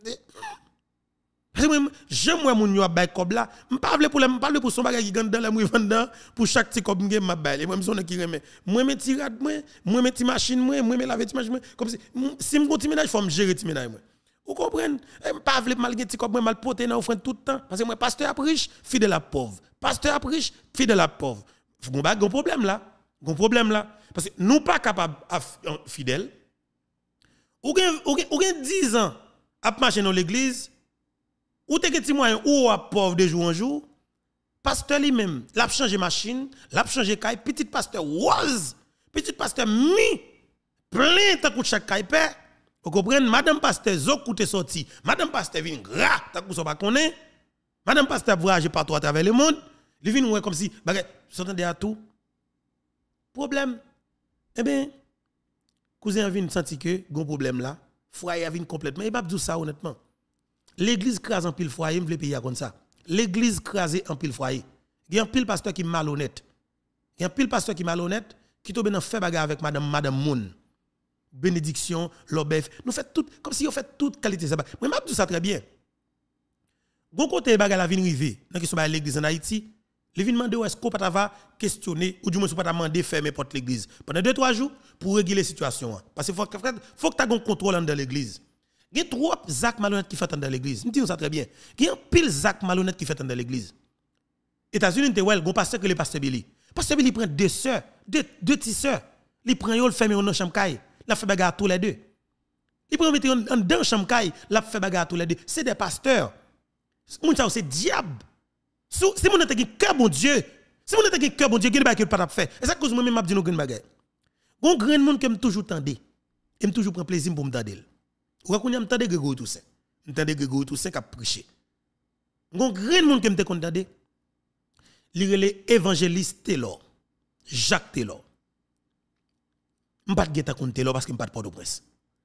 J'aime moi mon yo a bay cob là, m'pa vle pour le m'pa vle pour son bagage qui gande dans les moi vendre pour chaque petit cob m'gè m'a bay. Moi son qui remet. Moi mes tirade moi, moi mes ti machine moi, moi mes laver ti machine comme si si m'gon ti ménage faut me gérer ti ménage moi. Vous comprenez? M'pa vle mal gen ti cob moi mal poter dans offrande tout le temps parce que moi pasteur a riche, fidèle à pauvre. Pasteur a riche, fidèle à pauvre. Gon ba gon problème là. Gon problème là parce que nous pas capable fidèle. Ou gen ou gen dix ans à marcher dans l'église. Ou te geti moyen ou a pauvre de jour en jour, pasteur lui-même, l'a changé machine, l'a changé caille, petit pasteur was, petit pasteur mi, plein tant que chaque caille père. Vous comprenez, madame pasteur zo coûte sorti, madame pasteur vient gras, tant que ça pas connaît, madame pasteur voyage partout à travers le monde, il vient ouais comme si bagay, s'entendez à tout. Problème. Eh bien, cousin vient senti que gon problème là, foyer vient complètement, et pas dire ça honnêtement. L'église crase en pile foyer, m'vle payer comme ça. L'église crase en pile foyer. Il y a un pile pasteur qui malhonnête. Il y a un pile pasteur qui malhonnête qui tombe dans fait bagarre avec madame madame Moun. Bénédiction, l'obef. Nous fait tout comme si on fait toute qualité ça. Moi m'a dit ça très bien. Gon côté bagarre la vinn rivé dans question ba l'église en Haïti, les vinn demander est-ce qu'on pas va questionner ou du moins pas demander fermer porte l'église pendant deux trois jours pour régler la situation parce que faut faut que tu aies un contrôle dans l'église. Il y a trop Zach malhonnête qui fait dans l'église. Nous disons ça très bien. Il y a un pile Zach malhonnête qui fait dans l'église. États-Unis, tu vois, il y a un pasteur que le pasteur Billy. Pasteur Billy prend deux sœurs, deux, deux petites sœurs. Il prend le ferme dans la chambre, il fait bagarre tous les deux. Il prend mettre dans la chambre, il fait bagarre tous les deux. C'est des pasteurs. C'est diable. Si vous avez un cœur bon Dieu, si vous avez un cœur bon Dieu, il n'y a pas de faire. Et ça cause moi-même, je dis nous une bagarre. Il y a un grand monde qui aime toujours tendre. Il aime toujours prendre plaisir pour me tendre. Ou quand on entend Grégory Toussaint, entend Grégory Toussaint qui a prêché. Gon grand monde qui me entendre. Li relé évangéliste Taylor, Jacques Taylor. M'pas geta kon Taylor parce que m'pas de Port-au-Prince.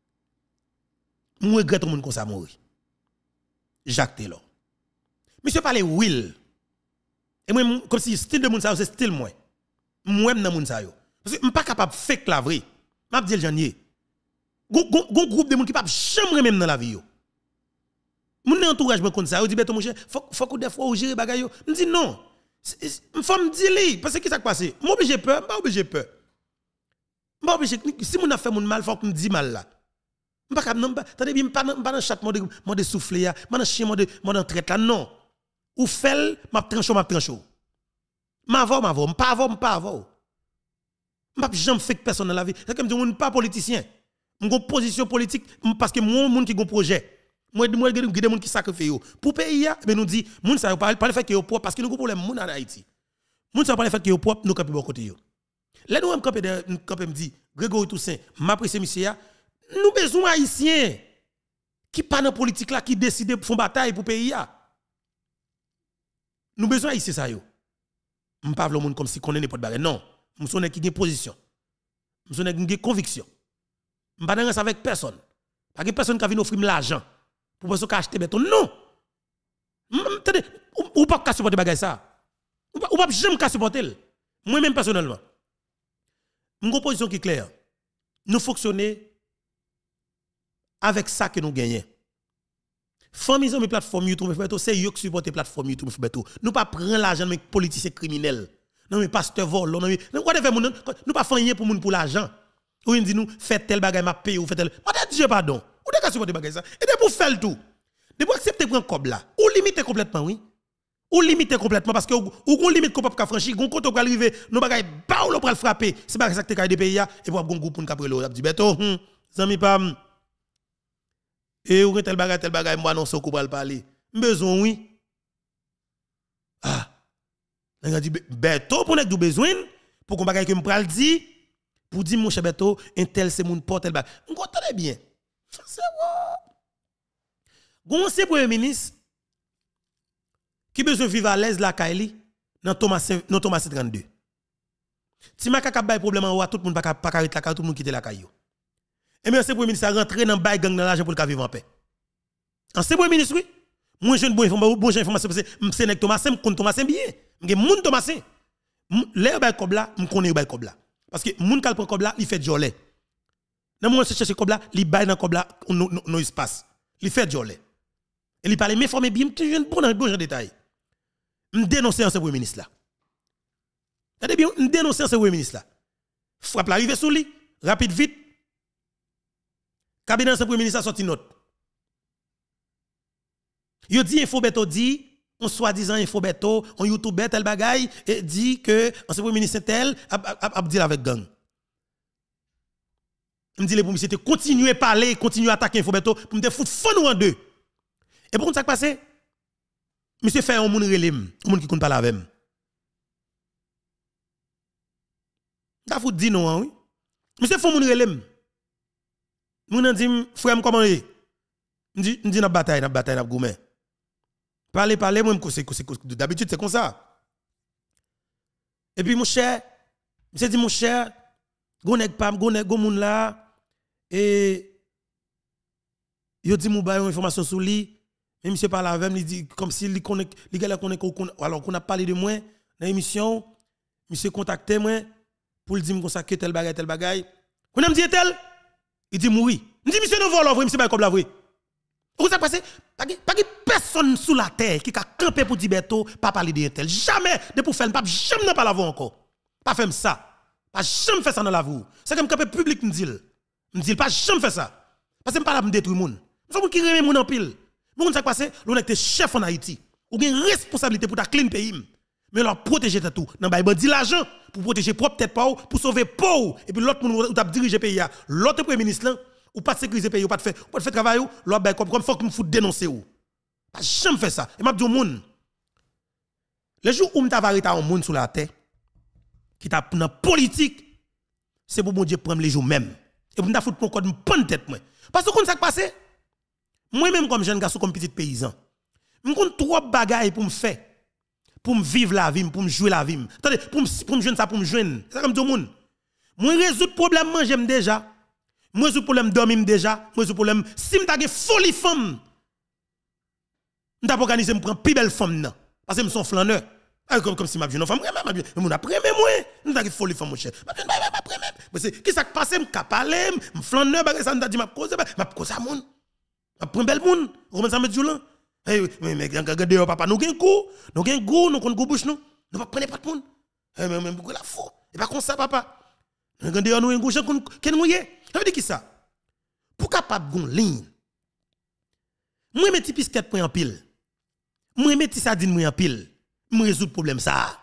Moi regrette monde comme ça mourir. Jacques Taylor. Monsieur parle will. Et moi comme si style de monde ça c'est style moi. Moi dans monde ça yo. Parce que m'pas capable fake la vraie. M'a dit le janvier. Gon groupe de monde qui pas jamais même dans la vie yo. Mon entourage me comme ça, yo dit beto mon cher, faut faut que des fois ou gérer bagay yo. Me dit non. Faut me dire li parce que qui ça passé? Moi obligé peur, pas obligé peur. Pas obligé si mon a fait mon mal, faut que me dit mal là. M'pas cap non pas, attendez bien pas pas dans chat mode mode souffler ya, pas dans chien mode mode traite là non. Ou fait m'a trancho m'a trancho. M'a va m'a va, pas va pas va. M'pas jamais fait personne dans la vie. C'est comme dire on pas politicien. Mon position politique parce que moi monde qui gon projet moi moi des monde qui sacrifie yo pour pays ben nous dit monde ça pas pas le fait que yo propre parce que nous gon problème monde en Haïti monde ça pas le fait que yo propre nous camper bon côté yo là nous camper camper me dit Grégory Toussaint m'apprécie monsieur nous besoin haïtien qui pas dans politique là qui décide pour faire bataille pour pays Nous besoin ici ça yo. On parle au monde comme si connaît n'importe bagarre. Non, nous sommes qui une position. Nous sommes qui une conviction. On pas dans avec personne. Pas que personne qui a venu offrir l'argent pour personne qui acheter béton. Non. Attendez, ou pas qu'à supporter bagarre ça. Ou pas ou pas jamais qu'à supporter. Moi même personnellement. Mon position qui est claire. Nous fonctionner avec ça que nous gagnons. Famille mes plateformes YouTube, c'est eux qui supportent les plateformes YouTube. Nous pas prendre l'argent de politiciens criminels. Non mais pasteur vol, non mais nous pas faire pour moun pour l'argent. Ou dit nous faites tel bagage m'a payer ou fait tel. Moi Dieu pardon. Ou de supporter bagage ça. Et de pour faire le tout. De pour accepter prendre cob là. Ou limiter complètement oui. Ou limiter complètement parce que ou on limite qu'on pas franchir, gon côté pour arriver, nos bagage ba ou le pral frapper. C'est pas ça que te des pays et pour gon groupe pour caprer le dit beto, zami pam. Et ou tel bagage tel bagage moi non so ko pral parler. Besoin oui. Ah. On a dit beto pour nek du besoin pour qu'on bagage que me pral dit pour dire mon cher beto un tel c'est mon porte tel bagage. On connaît bien. C'est bon. Gon c'est premier ministre qui besoin vivre à l'aise la Kaili dans Thomas dans Thomas trente-deux. Si ma kaka bay problème en haut tout le monde pas pas arrêter la tout le monde quitter la caillou. Et bien c'est premier ministre à rentrer dans bay gang dans l'argent pour le vivre en paix. En c'est premier ministre oui. Moi jeune bon information bon information parce que c'est nek Thomas me compte Thomas bien. M'ge moun Thomas l'air bay kob là me connaît bay kob là parce que moun kal prend kob là il fait jolé. Dans moun chercher kob là, il bay dans kob là no espace. Il fait jolé. Et il parle m'informer bien, je ne bon dans bon détail. Me dénoncer ce premier ministre là. Attendez bien, me dénoncer ce premier ministre là. Frappe l'arrivée sous lui, rapide vite. Cabinet ce premier ministre a sorti note. Yo dit info beto dit, on soi-disant info beto, on YouTube tel bagaille et dit que ce premier ministre tel a dit avec gang. Me dit les pour monsieur continuer parler, continuer attaquer info beto pour me foutre fond en deux. Et pour ça qui passe, monsieur fait un monde relem, un monde qui compte pas avec. Da fout dit non oui. Monsieur fait un monde relem. Moun dit frère comment est? M'di m'di na bataille, na bataille na goumé. Parler parler moi c'est d'habitude c'est comme ça. Et puis mon cher, monsieur dit mon cher, gon nèg pas gon nèg gon moun là et yo dit mou ba yon information sur lui. Et monsieur parle avec il dit comme si il connaît les gars connaît alors qu'on a parlé de moi dans l'émission monsieur contacté moi pour lui dire comme ça que tel bagage tel bagage on me dit tel il dit oui me dit monsieur non vol vrai monsieur pas comme la vrai vous ça passé pas pas personne sous la terre qui a campé pour dire beto pas parler de tel jamais de pour faire pas jamais pas la voix encore pas faire ça pas jamais faire ça dans la voix c'est comme campé public me dit me dit pas jamais faire ça parce que me pas là me détruire monde faut qui remet monde en pile. Bon, ça passe, l'on était chef en Haïti. Ou bien responsabilité pour ta clean pays. Mais leur protéger tout. Nan bay bandi l'argent pour protéger propre tête pas pour sauver pauvre et puis l'autre monde ou t'a diriger pays là. L'autre premier ministre là ou pas sécuriser pays ou pas faire pas faire travail ou l'autre bay comme comme faut que me faut dénoncer ou. Pas jamais fait ça. Et m'a dit au monde. Le jour où m'ta va arrêter un monde sur la terre qui t'a dans politique c'est pour bon Dieu prendre les jours même. Et pour m'ta foutre mon code me prendre tête moi. Parce que quand ça passe moi-même, comme jeune garçon, comme petit paysan, je compte trois bagailles pour me faire, pour me vivre la vie, pour me jouer la vie. Attendez, pour me, pour me jouer ça, pour me jouer. C'est comme tout le monde. Moi, résoudre le problème, manger déjà. Moi, résoudre le problème, dormir déjà. Moi, résoudre le problème, si je suis folie femme, je vais organiser, je prends plus belle femme. Parce que je suis flâneur. Comme, comme si je suis une femme, je suis après moi. Je suis folie femme, mon cher. Je suis qui ça passe, je suis parler, je suis flâneur, je suis cause, je suis cause à mon. Après bel moun, comment ça met du là? Eh mais mais regardez papa, nous gain goût, nous gain goût, nous kon goût bouche nous. Nous pas prendre pas de monde. Eh mais mais beaucoup la fou. Et pas comme ça papa. Regardez nous gain goût, ken mouye. Ça veut dire qui ça? Pour capable gon ligne. Moi mes petits pisquettes pour en pile. Moi mes petits sardines moi en pile. Moi résoudre problème ça.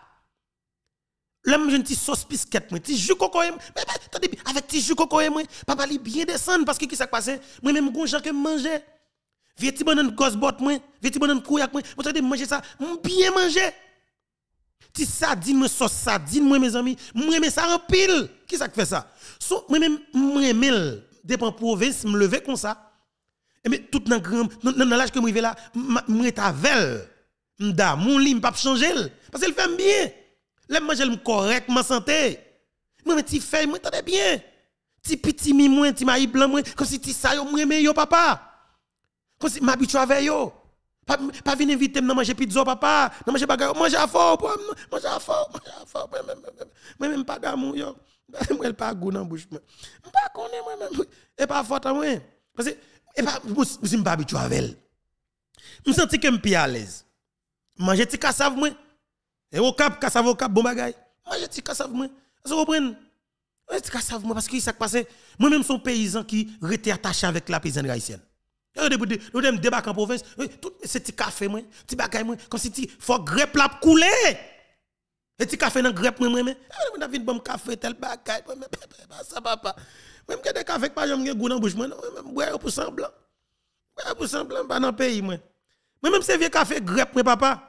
Là je petit sauce pisquette moi, petit jus coco mais attendez avec petit jus coco moi, papa li bien descendre parce que qui ça passe? Moi même gon gens que manger. Vieux petit banane gosse bot moi, vieux petit banane couillac moi, vous savez manger ça, bien manger. Ti sardine moi sauce sardine moi mes amis, moi mais ça en pile. Qui ça fait ça? So moi même moi mille dépend province me lever comme ça. Et mais tout dans grand dans l'âge que moi là, moi ta vel. m'da mon li m'pa changer parce qu'elle fait bien. L'aime manger le correctement santé. Moi mais ti fait moi t'entends bien. Ti petit mi moi ti maï blanc moi comme si ti ça yo m'aimé yo papa. Comme si m'habitue avec yo. Pas pas venir inviter me manger pizza papa, non manger bagarre, manger à fort, manger à fort, manger à fort. Moi même pas d'amour yo. Moi elle pas goût dans bouche moi. Pas connait moi même et pas fort à moi parce que et pas je pas habitué avec elle. Je sens que je suis à l'aise. Manger ti cassave moi. Et au cap cassave au cap bon bagay. Manger ti cassave moi. Vous comprenez? Manger ti cassave moi parce que ça passe moi même son paysan qui était attaché avec la paysanne haïtienne. Nous dem débarque en province, tout c'est petit café moi, petit bagay moi comme si ti faut grep la couler. Et petit café dans grep moi moi. On a vinn bon café tel bagay ça papa. Même que des café pas jamais goût dans bouche moi, même boire pour semblant. Boire pour semblant pas dans pays moi. Moi même c'est vieux café grep moi papa.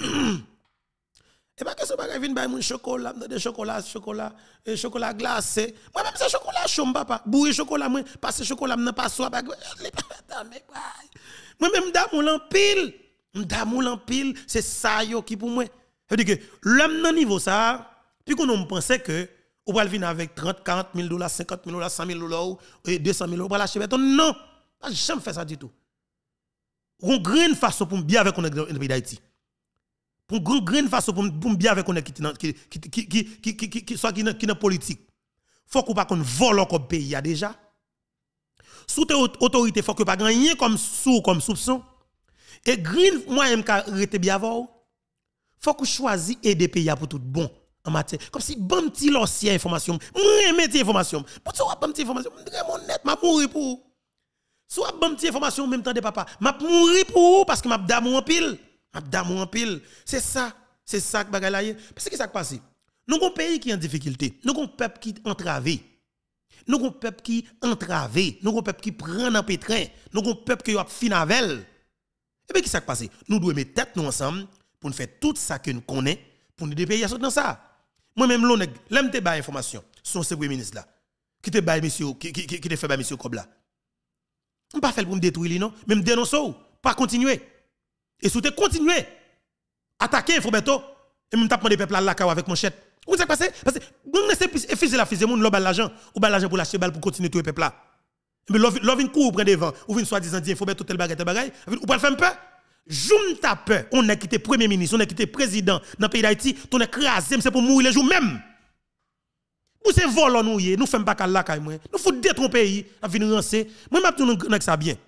Et pas que ce bagay vinn bay mon chocolat, de chocolat, chocolat, et chocolat glacé. Moi même c'est chocolat chaud papa. Bourrer chocolat moi, passer chocolat nan pas soir bagay. Moi même d'amour en pile. D'amour en pile, c'est ça yo qui pour moi. Ça veut dire que l'homme nan niveau ça, puis qu'on on pensait que on va venir avec trente, quarante mille dollars, cinquante mille dollars, cent mille dollars et deux cent mille dollars pour l'acheter béton. Non, pas jamais fait ça du tout. On grande façon pour bien avec on est dans le pays d'Haïti. Pour une grande façon pour bien avec on est qui qui qui qui qui qui soit qui qui dans politique. Faut qu'on pas qu'on vole comme pays a déjà. Sous tes autorités faut que pas gagner comme sous comme soupçon. Et green moi même ka rete bien avant. Faut qu'on choisit aider pays pour tout bon en matière comme si bon petit l'ancien information, moi mettre information. Pour toi bon petit information, vraiment net m'a mourir pour. Soit bon petit information même temps de papa, m'a mourir pour parce que m'a d'amour en pile. D'amour en pile. C'est ça. C'est ça que bagay la yé. Parce que ça qui passe. Nous avons un pays qui est en difficulté. Nous avons un peuple qui est entravé. Nous avons un peuple qui est entravé. Nous avons un peuple qui prend un pétrin. Nous avons un peuple qui a fin avec. Et bien, qui ça qui passe? Nous devons mettre tête nous ensemble pour nous faire tout ça que nous connaissons pour nous aider pays dans ça. Moi-même, l'on l'aime te bailler information. Son premier ministre là. Qui te baille monsieur, qui qui qui te fait bailler monsieur Kobla. On pas fait pour me détruire lui non, même dénoncer pas continuer. Et si tu continues à attaquer Fobeto, et même tapant des peuples là avec manchette. Où ça passe? Parce que on essaie de faire la fille, on a l'argent, ou l'argent pour l'acheter pour continuer tout le peuple là. Mais l'on vient courir près devant, ou vient soi-disant dire Fobeto tel bagage tel bagage, ou pas le faire peur. Joum ta peur, on a quitté premier ministre, on a quitté président dans le pays d'Haïti, on a écrasé, c'est pour mourir les jours même. Nous c'est volant nous y, nous faisons pas qu'à la caille moi. Nous faut détruire pays, à venir rancer. Moi m'a tout avec ça bien.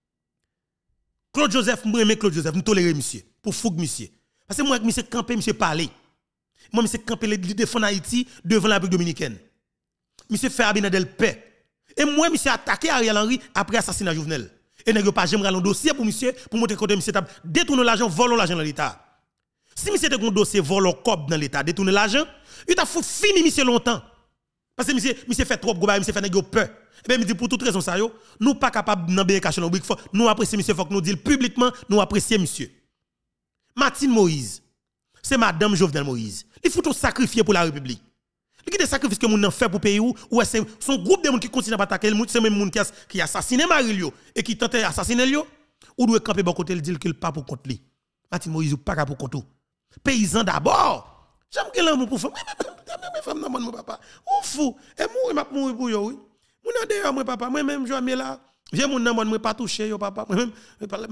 Claude Joseph, moi aime Claude Joseph, nous tolérer monsieur pour fougue monsieur. Parce que moi avec monsieur camper, monsieur parler. Moi monsieur camper le défendre Haïti devant la République dominicaine. Monsieur fait Abinadel paix. Et moi monsieur attaqué Ariel Henry après assassinat Jovenel. Et n'ai pas j'aimerais un dossier pour monsieur pour montrer que monsieur t'a détourné l'argent, volé l'argent dans l'état. Si monsieur te un dossier volé cob dans l'état, détourné l'argent, il t'a foutu fini monsieur longtemps. Parce que monsieur monsieur fait trop gros bail, monsieur fait nèg peur. Et bien, me dit pour toute raison ça yo, nous pas capable d'en bien cacher dans brique. Nous apprécions monsieur, faut que nous dire publiquement, nous apprécions monsieur. Martine Moïse, c'est madame Jovenel Moïse. Il faut tout sacrifier pour la République. Il y a des sacrifices que moun fait pour pays ou ou c'est son groupe de monde qui continue à attaquer le monde, c'est même monde qui a qui a assassiné Marilio et qui tente assassiner Lio ou doit camper bon côté le dire qu'il pas pour contre lui. Martine Moïse ou pas pour contre. Paysan d'abord. J'aime que l'amour pour femme. Même femme nan mon papa. Ou fou et mourir m'a mourir pour yo oui. Moun nan d'ailleurs moi papa, moi même je me là, viens moun nan moi pas toucher yo papa, moi même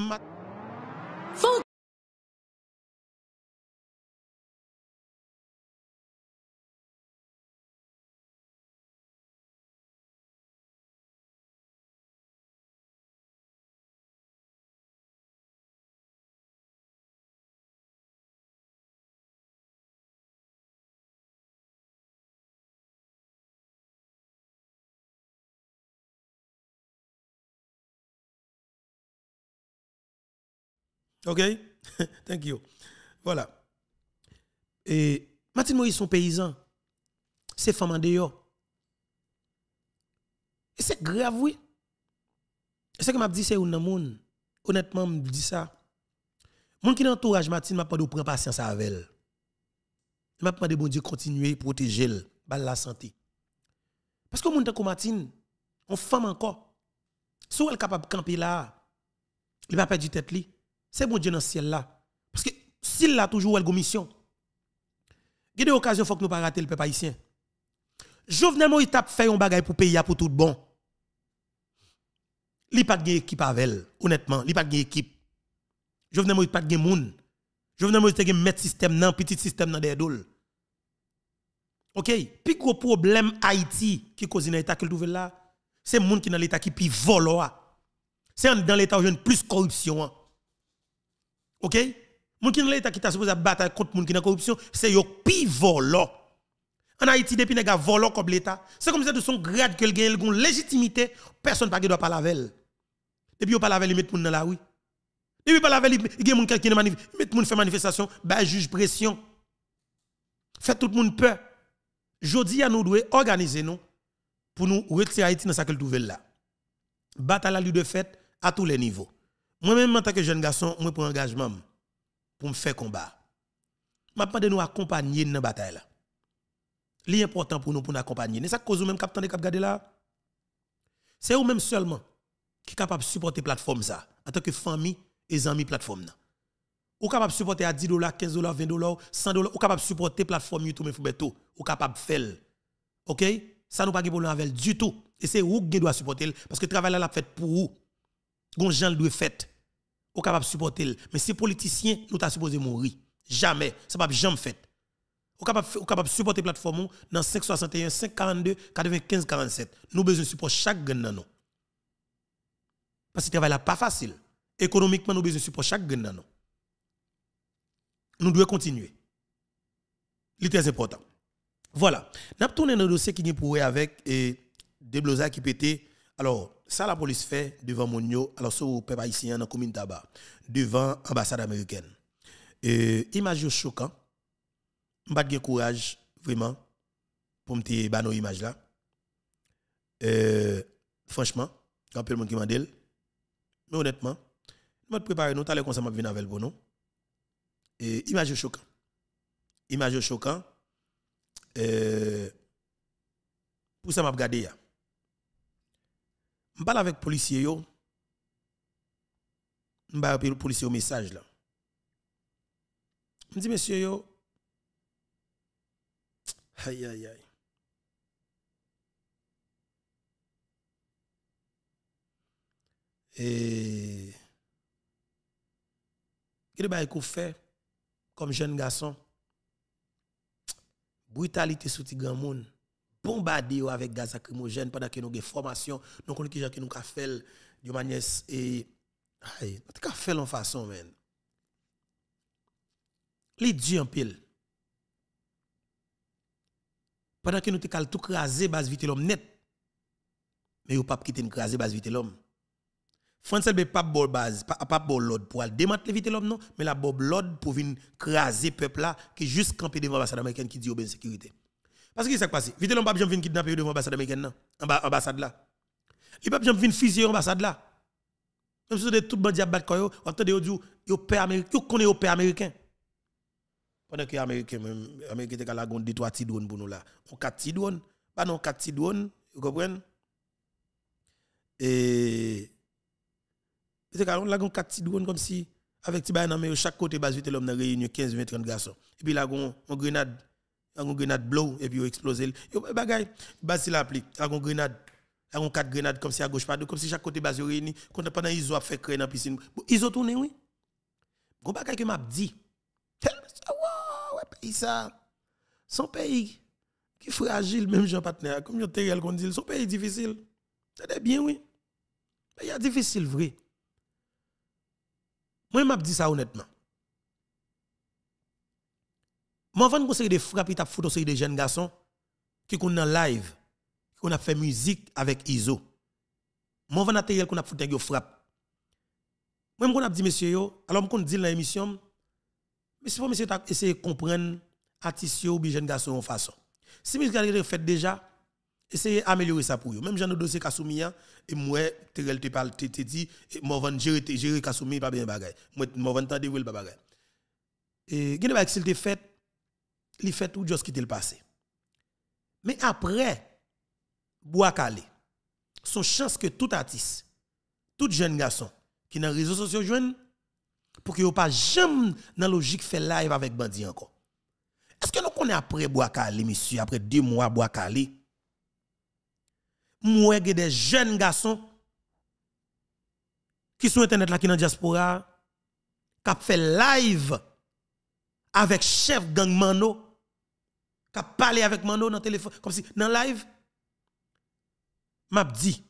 OK? Thank you. Voilà. Et Martine Moïse sont paysans. C'est femme en dehors. Et c'est grave, oui. Et ce que m'a dit, c'est un monde. Honnêtement, je dis ça. Moun qui n'entourage Martine m'a pas de prendre patience avec elle. M'a pas de bon Dieu continuer protéger elle, bal la santé. Parce que moun tant que Martine, on femme encore. Si elle est capable de camper là, il va perdre du tête li. C'est bon Dieu dans le ciel là. Parce que difficile là toujours elle mission. Il y a des occasions faut que nous pas rater le peuple haïtien. Jovenel Moïse t'a fait un bagage pour payer pour tout bon. Li pas de équipe avec elle, honnêtement, li pas de équipe. Jovenel Moïse pas de moun. Jovenel Moïse te mettre système nan, petit système nan des dol. OK, puis gros problème Haïti qui cause dans l'état qu'il trouve là, c'est moun qui dans l'état qui pi volo. C'est dans l'état où il y a plus corruption. OK? Moun qui dans l'état qui t'a supposé battre contre moun qui dans corruption, c'est yo pi volo. En Haïti depuis nèg volo comme l'état, c'est comme ça de son grade que le gagne une légitimité, personne pas doit parler avec elle. Depuis yo parle avec lui mettre moun dans la rue. Depuis parle avec lui, il y a moun qui mettre moun faire manifestation, ba juge pression. Fait tout le monde peur. Jodi a nous doit organiser nous pour nous retirer Haïti dans sa que trouve là. Bataille à lui de fait à tous les niveaux. Moi-même en tant que jeune garçon, moi prends engagement pour me faire combat. M'a demandé nous accompagner dans bataille là. Li important pour nous pour nous accompagner. C'est ça cause même capitaine de cap garder là. C'est ou même seulement qui capable de supporter plateforme ça en tant que famille et amis plateforme là. Ou capable de supporter à dix dollars, quinze dollars, vingt dollars, cent dollars, ou capable de supporter plateforme YouTube et Fubeto, ou capable de faire. OK? Ça nous pas de problème avec du tout. Et c'est vous qui doit supporter parce que le travail là l'a fait pour vous. Gon gens doit fait. Ou capable de supporter. Mais si politicien nous t'a supposé mourir, jamais, ça pas jamais fait. Ou capable ou capable de supporter plateforme dans cinq soixante et un, cinq quarante-deux, quatre-vingt-quinze, quarante-sept. Nous besoin de support chaque gain dans nous. Parce que le travail là pas facile. Économiquement nous besoin de support chaque gain dans nous. Nous devons continuer. C'est très important. Voilà. Nous avons tourné dans le dossier qui est pour avec et des blosas qui pété. Alors, ça la police fait devant Monio, alors sur le peuple haïtien dans la commune Tabac, devant l'ambassade américaine. Et image choquant. Je n'ai pas de courage vraiment pour me dire bah nos images là. Euh, franchement, il y a un peu de monde qui m'a dit. Mais honnêtement, je vais préparer nous, t'allais comme ça m'a venir avec pour nous. Et image choquant. Image choquant. Euh, pour ça m'a regardé ya. Je parle avec policier yo. Je parle avec policier au message là. Je dis monsieur yo. Aïe aïe aïe. Et qu'est-ce que vous fait comme jeune garçon? Brutalité sous ti grand monde. Bombarder avec gaz lacrymogène pendant que nous avons formation, nous connaissons qui nous avons fait de manière et aïe, nous avons fait en façon men. Les dieux en pile. Pendant que nous avons tout crasé base vite l'homme net. Mais vous pas quitter nous craser base vite l'homme. Français be pas bol base, pas pas bol l'ordre pour démanteler vite l'homme non, mais la bob l'ordre pour venir craser peuple là qui juste camper devant l'ambassade américaine qui dit au ben sécurité. Parce que qu'est-ce qui s'est passé? Vite l'homme pas jamais venir kidnapper devant l'ambassade américaine non, ambassade là. Il pas jamais venir fusiller l'ambassade là. Même si de tout bandi à battre quoi, on entend des yo père américain, yo connaît au père américain. Pendant que américain même américain te la gon deux trois petits drone pour nous là. On quatre petits drone, pas non quatre petits drone, vous comprenez? Et c'est quand on a quatre petits drones comme si avec ti banan mais chaque côté base vite l'homme dans réunion quinze vingt trente garçons et puis là on on grenade on grenade blow et puis on exploser yo bagay base il applique on grenade on quatre grenades comme si à gauche pas comme si chaque côté base réuni quand pendant ils ont fait créer dans piscine ils ont tourné oui gon bagay que m'a dit ouais pays ça son pays qui fragile même Jean partenaire comme yo terrel qu'on dit son pays difficile c'est bien oui il y a difficile vrai. Moi, je dis ça honnêtement. Moi, avant de conseiller des frappes, il a foutu des jeunes garçons qui sont en live, qui ont fait musique avec I S O. Moi, avant de qu'on a foutu des frappes. Moi, je dis, monsieur, alors je dis dans l'émission, mais c'est pas monsieur essayer de comprendre artistes ou bien jeunes garçons en façon. Si vous avez fait déjà, essayez d'améliorer ça pour vous. Même Jean dossier Kassoumia et moi Terrel te parle te dit Morvan gérer gérer Kassoumi pas bien bagay. Moi Morvan tande ou pas bagay. Et gene ba s'il te fait, il fait tout juste quitter le passé. Mais après Bois Calé, son chance que tout artiste, tout jeune garçon qui dans les réseaux sociaux joine pour que vous pas jamais dans logique faire live avec bandi encore. Est-ce que nous connaissons après Boakale, monsieur, après deux mois Boakale? Moi, il y a des jeunes garçons qui sont internet là, qui dans la diaspora, qui fait live avec chef gang Mano, qui parlé avec Mano dans le téléphone, comme si dans live, m'a dit,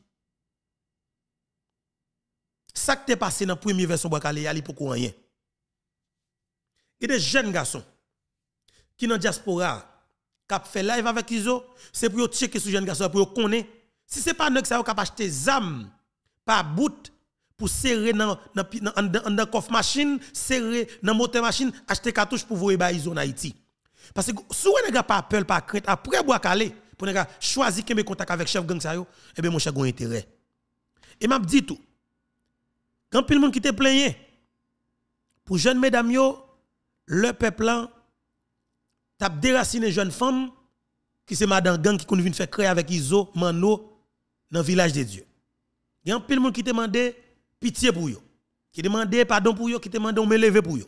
ça qui t'est passé dans la première version Boakale, il y a pour rien. Il y a des jeunes garçons qui dans la diaspora, qui fait live avec Iso, c'est pour checker ce jeune garçon, pour connaître. Si ce n'est pas nous qui avons acheté des armes par bout, pour serrer dans le coffre machine, serrer dans le moteur machine, acheter cartouche pour vous ébailler en Haïti. Parce que si vous n'avez pas peur, pas crainte, après Boakale, pour ne choisir que mes contacts avec chef gang ça yo, eh bien mon cher a intérêt. Et m'a dit tout. Quand tout le monde qui te plaigné pour jeunes mesdames yo, le peuple là t'a déraciné jeune femme qui c'est madame gang qui vient faire créer avec Iso Mano dans le village de Dieu. Il y a un peu de monde qui te demande pitié pour yo, qui demande pardon pour yo, qui te demande on me lever pour yo.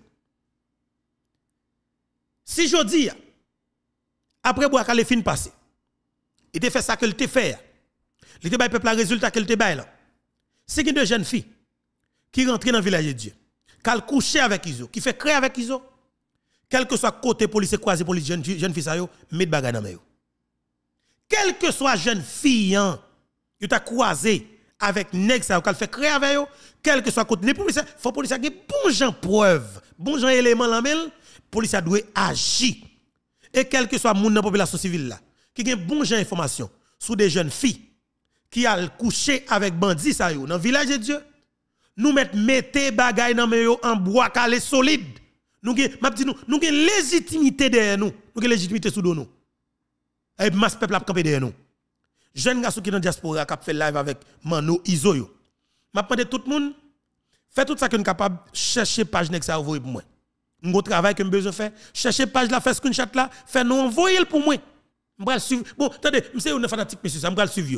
Si je dis après Boakale fin passé, il te fait ça que il te fait. Il te bail peuple la résultat qu'il te bail là. C'est une de jeunes filles qui rentre dans le village de Dieu, qui a couché avec Iso, qui fait créer avec Iso, quel que soit côté police croisé police jeune jeune fille ça yo, met bagay dans yo. Quel que soit jeune fille hein, tu t'a croisé avec nèg ça qu'elle fait créer avec yo, quel que soit côté les policiers, faut policier qui bon gens preuve, bon gens élément là même, policier doit agir. Et quel que soit moun dans population civile là, qui gen bon gens information sur des jeunes filles qui a couché avec bandits ça yo dans village de Dieu, nous mettre mettez bagay dans yo en Boakale solide. Nous gen m'a dit nous, nous gen légitimité derrière nous, nous gen légitimité sous nous. Et masse peuple a campé derrière nous. Jeune garçon qui dans diaspora qui fait live avec Mano Iso yo. M'a demandé tout le monde fait tout ça que nous capable chercher page nek ça envoyer pour moi. Mon travail que me besoin faire, chercher page là, faire screenshot là, faire nous envoyer pour moi. M'bral suivre. Bon, attendez, monsieur on est fanatique monsieur, ça m'bral suivre yo.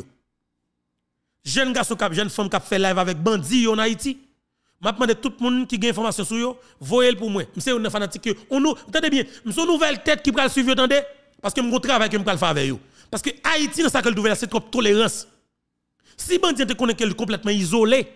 Jeune garçon cap jeune femme qui fait live avec bandit en Haïti. M'a demandé tout le monde qui a information sur yo, voyez pour moi. Monsieur on est fanatique. On nous, attendez bien, monsieur nouvelle tête qui pral suivre attendez parce que mon travail que m'bral faire avec yo. Parce que Haïti, dans sa nouvelle, c'est trop tolérance. Si bandit te connaît qu'elle est complètement isolé,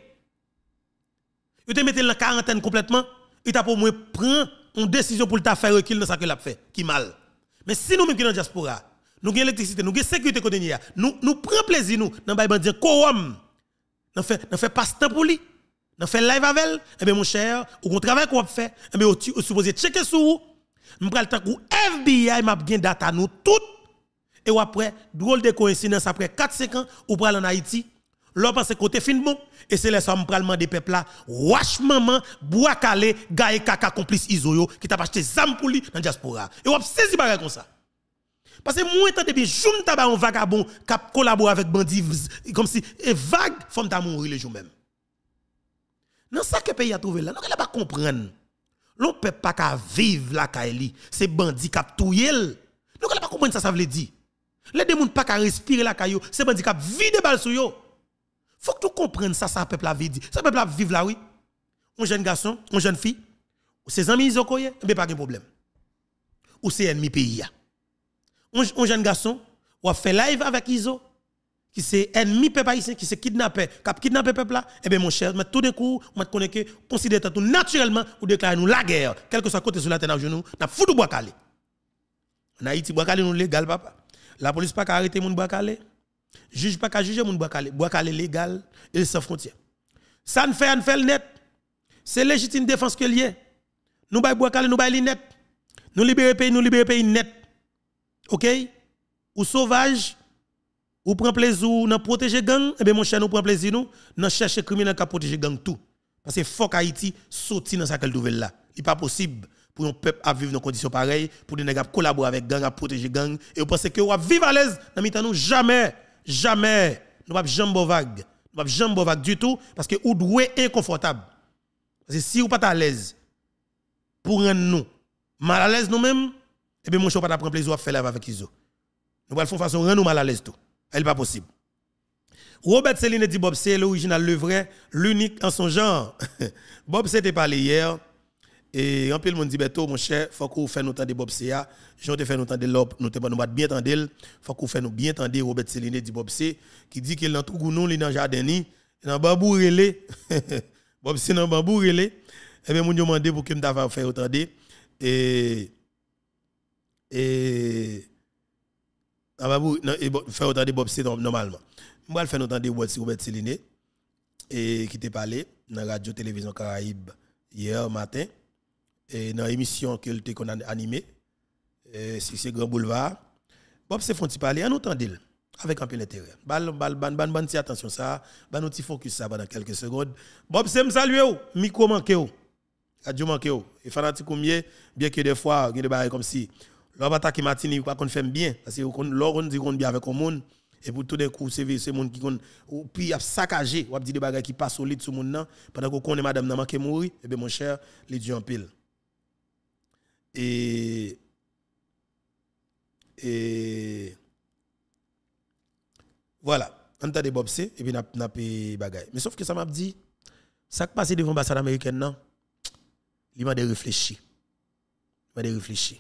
il te mette dans la quarantaine complètement, il t'a pour moi prendre une décision pour ta faire recul dans ça que l'a fait, qui mal. Mais si nous même qui dans diaspora, nous avons l'électricité, nous avons sécurité côté nia, nous nous prenons plaisir nous dans bail bandit quorum. Nous fait nous fait passe temps pour lui. Nous fait live avec elle, et bien mon cher, ou qu'on travaille qu'on fait, et bien on supposé checker sur vous. Nous prenons le temps où F B I m'a bien data nous toutes. Et après, drôle de coïncidence, après quatre cinq ans, ou pral en Haïti, l'on pense côté fin bon, et c'est les sommes pralement des peuples là, wash maman, Boakale, gaye kaka complice Isoyo, qui t'a acheté zam pour lui dans la diaspora. Et on saisi bagay comme ça. Parce que moi, tant de bien, joun taba un vagabond, qui collabore avec bandit, comme si, et vague, femme t'a mourir le jour même. Dans ça que pays a trouvé là, nous ne pas comprendre. L'on peut pas qu'à vivre la Kaili, c'est bandit qui a touye. Nous ne pas comprendre ça, ça veut dire. Les gens ne pas qu'à respirer la caillou, c'est bandit qui a vide balle sur yo. Faut que tu comprennes ça, ça peuple a vide. Ça peuple a vivre là oui. Un jeune garçon, une jeune fille, ses amis ils ont koye, mais pas de problème. Ou c'est ennemi pays. Un jeune garçon, ou a fait live avec Iso, qui c'est ennemi peuple haïtien, qui c'est kidnappé, qui a kidnappé peuple là, et bien mon cher, mais tout d'un coup, on te connaît que considère tout naturellement ou déclare nous la guerre, quel que soit côté sur la terre genou, n'a foutu Boakale. En Haïti Boakale nous légal papa. La police pas qu'à arrêter moun Boakale. Juge pas qu'à juger moun Boakale. Boakale légal et sans frontière. Ça ne fait, ne fait le net. C'est légitime défense que lié. Nous bay Boakale, nous bay li net. Nous libérer pays, nous libérer pays net. OK? Ou sauvage, ou prend plaisir dans protéger gang, et bien mon cher nous prend plaisir nous dans chercher criminel qui protéger gang tout. Parce que faut qu'Haïti sorti dans sa nouvelle là. Il pas possible pour un peuple à vivre dans des conditions pareilles, pour des nègres collaborer avec gang, à protéger gang, et vous pensez que vous vivre à l'aise dans mi nous jamais, jamais, nous pas jamais vague, nous pas jamais vague du tout, parce que vous doué inconfortable. Parce que si vous pas à l'aise, pour rendre nous mal à l'aise nous-mêmes, et bien mon cher pas prendre plaisir à faire avec Iso. Nous allons faire façon rendre nous mal à l'aise tout. Elle pas possible. Robert Céline dit Bob c'est l'original, le vrai, l'unique en son genre. Bob c'était parlé hier. Et en plus, le monde dit, Beto, mon cher, faut qu'on fasse nous temps de Bob C A. J'en te fait nous temps de l'op, nous te nous bien tendre. Faut qu'on fasse nous bien tendre Robert Céline dit Bob C, qui dit qu'il dans tout gounou, il dans jardin ni, dans bambou relé. Bob C dans bambou relé. Et bien, mon demandé pour que me d'avoir faire autant de et et ah bambou faire autant de Bob C normalement. Moi, je faire autant de Robert Céline et qui t'a parlé dans la radio télévision Caraïbe hier matin. Et dans l'émission qu'il a animée, si c'est Grand Boulevard, Bob se font parler, on entend avec un peu d'intérêt. Ban ban ban ban ban attention ça, ban nous focus ça pendant quelques secondes. Bob se me salue ou, micro manqué ou. Radio manqué ou. Et fanatique combien bien que des fois, il y a des bails comme si l'homme attaque Martini pas qu'on fait bien parce que l'on dit qu'on bien avec le monde et pour tout d'un coup c'est ce monde qui ou puis a saccagé, ou a dit des bagages qui pas solides sur monde pendant qu'on connaît madame n'a manqué mourir, et bien mon cher, les dieux en pile. Et et voilà, on t'a des Bob C et puis n'a n'a pas bagaille. Mais sauf que ça m'a dit ça qui passe devant l'ambassade américaine non. Il m'a de réfléchir. Il m'a de réfléchir.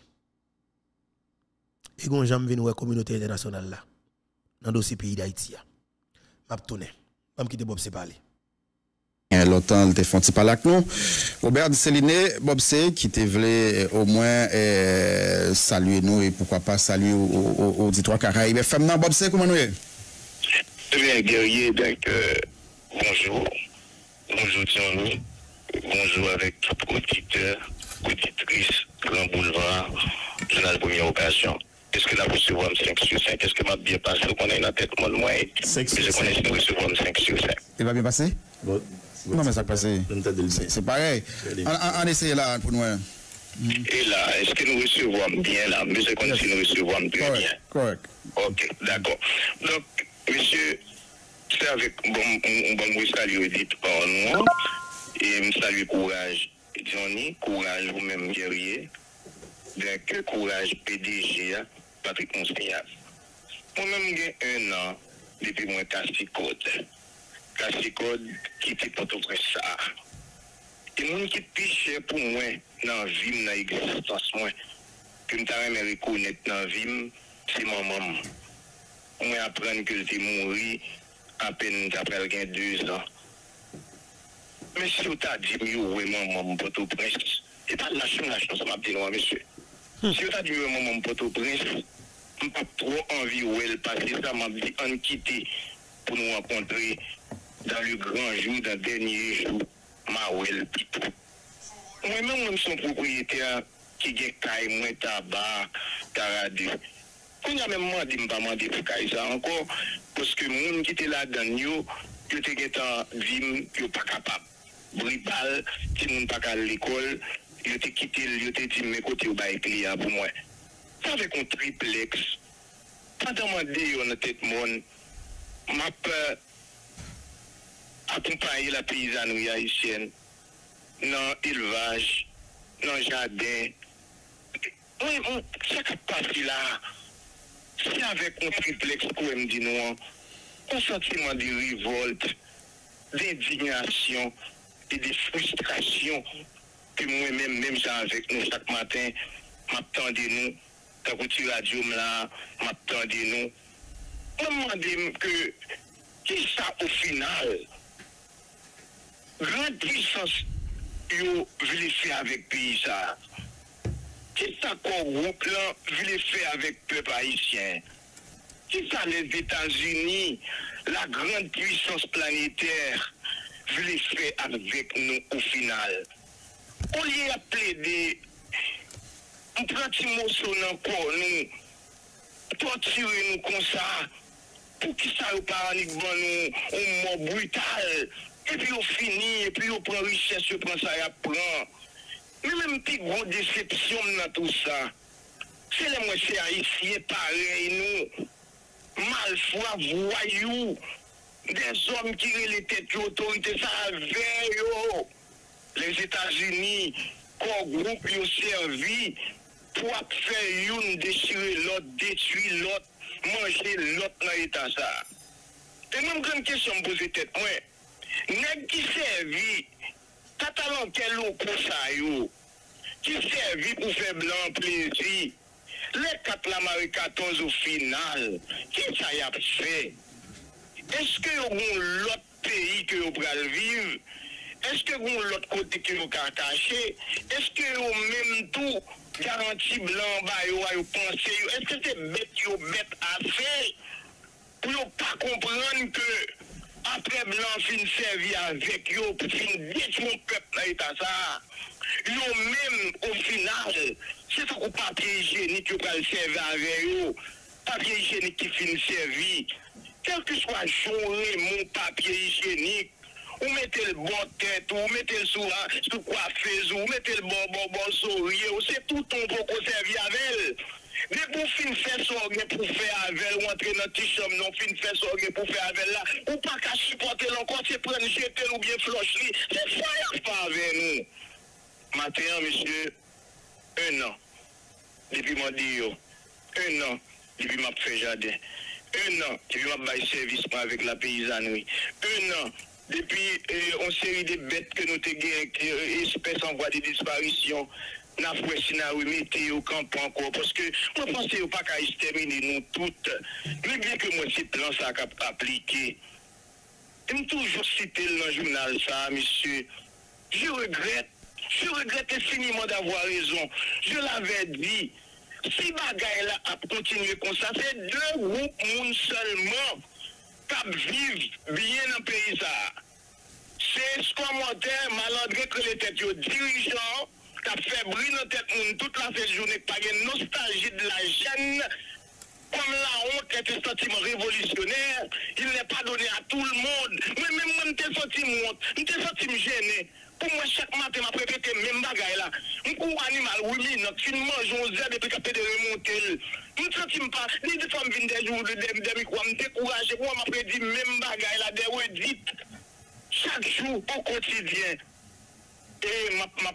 Et quand j'aime venir la communauté internationale là dans le dossier pays d'Haïti. M'a tourné. Pas me quitter Bob C parler. L'autant le font parler avec nous. Robert Céline, Bob C, qui te voulait au moins euh, saluer nous et pourquoi pas saluer au auditoire Caraïbe. Femme Bob C, comment nous est? Très bien, guerrier, donc euh, bonjour. Bonjour Thierry. Bonjour avec tout auditeur, auditrice, Grand Boulevard, Journal Première Occasion. Est-ce que là, vous recevez cinq sur cinq? Est-ce que m'a bien passé? On est dans la tête, moi, moi. Je connais si nous recevons cinq sur cinq. Il va bien passer? Bon. Non, mais ça passe. C'est pareil. On, on essaye là pour nous. Et là, est-ce que nous recevons bien là? Monsieur, connaît si nous recevons très bien. Correct. Ok, d'accord. Donc, monsieur, c'est avec bon, bon, bon, salut Edith par nous. Et me salue courage Johnny, courage vous-même guerrier. Donc, courage P D G, Patrick Monseigneur. Moi-même, j'ai un an depuis mon Cassicode. Cassicode qui était pas tout près ça. Et mon qui piche pour moi dans la vie, dans l'existence, moi, que je me reconnaître dans la vie, c'est ma maman. Moi, apprendre que je mort à peine après deux ans. Mais si vous avez dit, oui, maman, Port-au-Prince, c'est pas la chose, la chose, ça m'a dit, non, monsieur. Si vous avez dit, oui, maman, Port-au-Prince, je n'ai pas trop envie où elle passe, ça m'a dit, on quitte pour nous rencontrer dans le grand jour, dans le dernier jour, Mawel Pito. Moi-même, je suis propriétaire qui a caille, moi, tabac, taradé. On a même demandé, je ne pas demander pour caille ça encore, parce que les gens qui étaient là-dedans, ils étaient en vie, ils pas capable. Bribal, si moun pas à l'école, il était quitté, il était dit mes côtés au bail client pour moi. Avec un triplex, pas demander on tête mon, m'a peur accompagner la paysannerie haïtienne dans l'élevage, dans le jardin. Oui, ça qui passe là, c'est avec un triplex pour me dire non, un sentiment de révolte, d'indignation et de frustration que moi-même, même ça avec nous chaque matin, m'attendez nous, quand vous tirez radio là, m'attendez nous. On me demande que, qui ça au final, grande puissance, yo voulait faire avec pays ça. Qui ça qu'on groupe là voulait faire avec le peuple haïtien? Qui ça les États-Unis, la grande puissance planétaire, voulait faire avec nous au final? On y a plaidé, on prend un petit morceau dans le corps, nous, torturer nous comme ça, pour qu'ils ça nous paranique nous, un mot brutal, et puis on finit, et puis on prend richesse, on prend ça et on prend. Mais même plus grosse déception dans tout ça, c'est les moitiés haïtiens pareil, nous. Malfroid, voyous, des hommes qui ont les têtes de l'autorité, ça veille, les États-Unis, qu'on groupe ont servi pour faire une, déchirer l'autre, détruire l'autre, manger l'autre dans l'état ça. Et même grande question me poser tête, moi, n'est qui servi, catalan quel eau pour ça, yo, qui servi pour faire blanc plaisir. Les quatre la Marie quatorze au final, qui ça y a fait? Est-ce que vous avez l'autre pays que vous pouvez vivre? Est-ce que vous avez l'autre côté que vous pouvez cacher? Est-ce que vous même tout garanti blanc, bah, vous pensez? Est-ce que c'est bête, vous bête à faire? Pour ne pas comprendre que après blanc fin servi avec eux, pour fin détruire le peuple dans l'état ça. Yo même au final, c'est tout le papier hygiénique qui va le servir avec eux. Papier hygiénique qui finit servi. Quel que soit journée, mon papier hygiénique, ou mettez le bon tête, ou mettez le sous sous coiffeuse, ou mettez le bon bon bon sourire, c'est tout ton pour servir avec elle. Mais pour fin faire ça, pour faire avec elle, ou entrer dans le petit chambre, non, fin faire ça, pour faire avec elle là, ou pas qu'à supporter l'encore, c'est prendre jeter ou bien flocher, c'est ça, il n'y a pas avec nous. Maintenant, monsieur, un an, depuis mon dit, un an, depuis ma fait jardin, un an, depuis ma bail service avec la paysannerie, un an, depuis euh, une série de bêtes que nous avons gagnées, qui espèces en voie de disparition, nous avons fait scénario, mettez au camp encore, parce que moi, je pense que pas qu'à exterminer nous toutes, mais bien que moi, ces plans, ça a appliqué. Je toujours cité dans le journal, ça, monsieur, je regrette. Je regrette infiniment d'avoir raison. Je l'avais dit. Si bagaille là a continué comme ça, c'est deux groupes moun seulement qui vivent bien dans le pays. C'est ce commentaire malandré que les têtes dirigeants qui a fait briller dans tête moun toute la journée, pas de nostalgie de la gêne. Comme la honte est un sentiment révolutionnaire, il n'est pas donné à tout le monde. Mais même moi, je me senti honte, je me senti gêné. Pour moi, chaque matin, je répété le même bagaille là. Je suis un animal, oui, je mange un zèbre depuis qu'il de remonter. Je ne sens pas, ni de femmes viennent des jours, des micros, je me décourage. Moi, je me dit le même bagaille là, des redites. Chaque jour, au quotidien. Et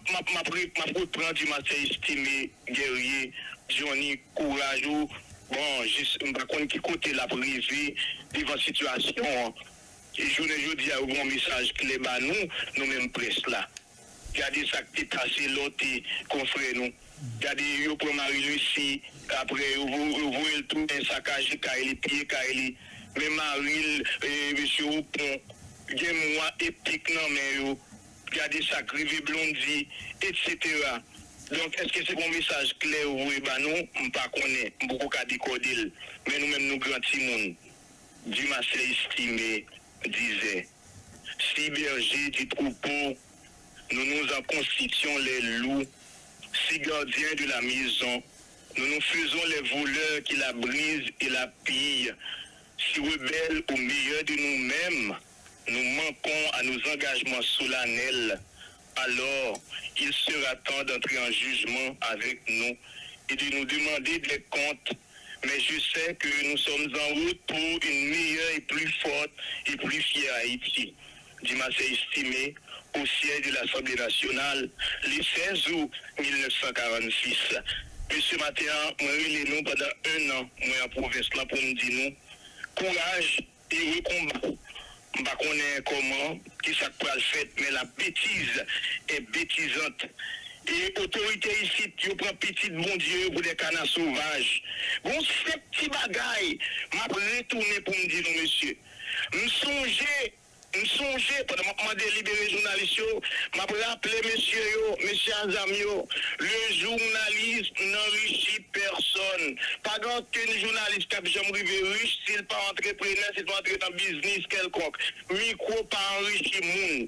je reprends du matin estimé, guerrier, Johnny, courage. Bon, je ne sais pas qui côté la privée devant la situation. Et je ne dis à un bon message clé, bah nous, nous même presse là. Regardez ça qui est passé l'autre confrère nous. Regardez, yo pour Marie-Lucie, après, vous voyez le tout, un saccage, les pieds, les mais Marie, monsieur Oupon, il y a un mois épique, non, mais regardez ça, Grivé Blondie, et cetera. Donc, est-ce que c'est un message clair ou oui, bah nous, on ne pas connaît, beaucoup qu'à décoder, mais nous-mêmes, nous, grands timons, du massé estimé, disait, si berger du troupeau, nous nous en constituons les loups, si gardiens de la maison, nous nous faisons les voleurs qui la brisent et la pillent, si rebelles au milieu de nous-mêmes, nous manquons à nos engagements solennels, alors il sera temps d'entrer en jugement avec nous et de nous demander des comptes. Mais je sais que nous sommes en route pour une meilleure et plus forte et plus fière Haïti. Dimanche estimé au siège de l'Assemblée nationale le seize août mille neuf cent quarante-six. Et ce matin, moi, il nous pendant un an, moi, en province là, pour nous dire nous, courage et combat. Je ne sais pas comment, qui ça peut le faire, mais la bêtise est bêtisante. Et autorité ici, tu prends petit bon Dieu pour des canards sauvages. Bon, ces petits bagailles, m'a retourné pour me dire, non, monsieur, me songer, me songer, pendant que je délibéré journaliste, m'a rappelé, monsieur, yo, monsieur Azamio, le journaliste n'enrichit personne. Pas qu'un journaliste qui a jamais arrivé riche, s'il pas entrepreneur, s'il pas entrer dans le business quelconque. Micro pas enrichi monde.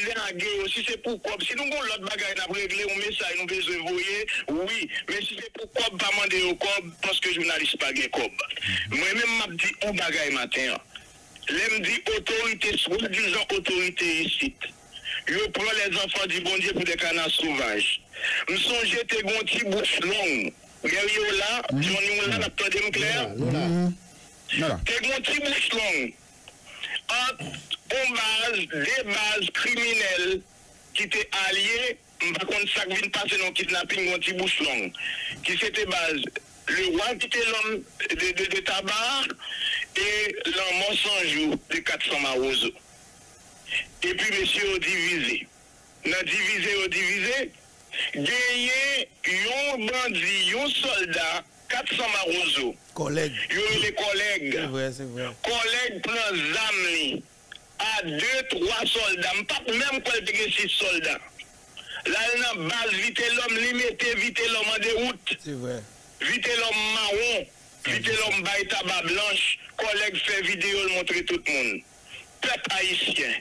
Si c'est pourquoi, si nous avons l'autre bagaille à régler, on met ça, nous besoin voyer, oui, mais si c'est pourquoi, pas demander au cob, parce que journaliste pas gain cob. Moi-même, m'a dit, on bagaille matin. L'aime dit autorité, soi-disant autorité ici. Je prends les enfants du bon Dieu pour des canards sauvages. Nous sommes jetés un petit bouche long. Regardez là, Johnny là, n'a pas de clair. T'es un petit bouche long. En base, des bases criminelles qui étaient alliées, par contre, ça vient passer dans le kidnapping, un petit bouche long. Qui c'était base. Le roi qui était l'homme de, de, de tabac et l'homme Monsanjou de quatre cents Marozo. Et puis, monsieur, au divisé. Dans divisé, au divisé, gagné un bandit, un soldat, quatre cents marozo. Collègues. Yo les collègues. C'est vrai, c'est vrai. Collègues prend zam à deux, trois soldats. Pas même quand il y a six soldats. Là, dans la base, vite l'homme limité, vite l'homme en déroute. C'est vrai. Vite l'homme marron, vite l'homme baille tabac blanche. Collègue fait vidéo, le montrer tout le monde. Peuple haïtien.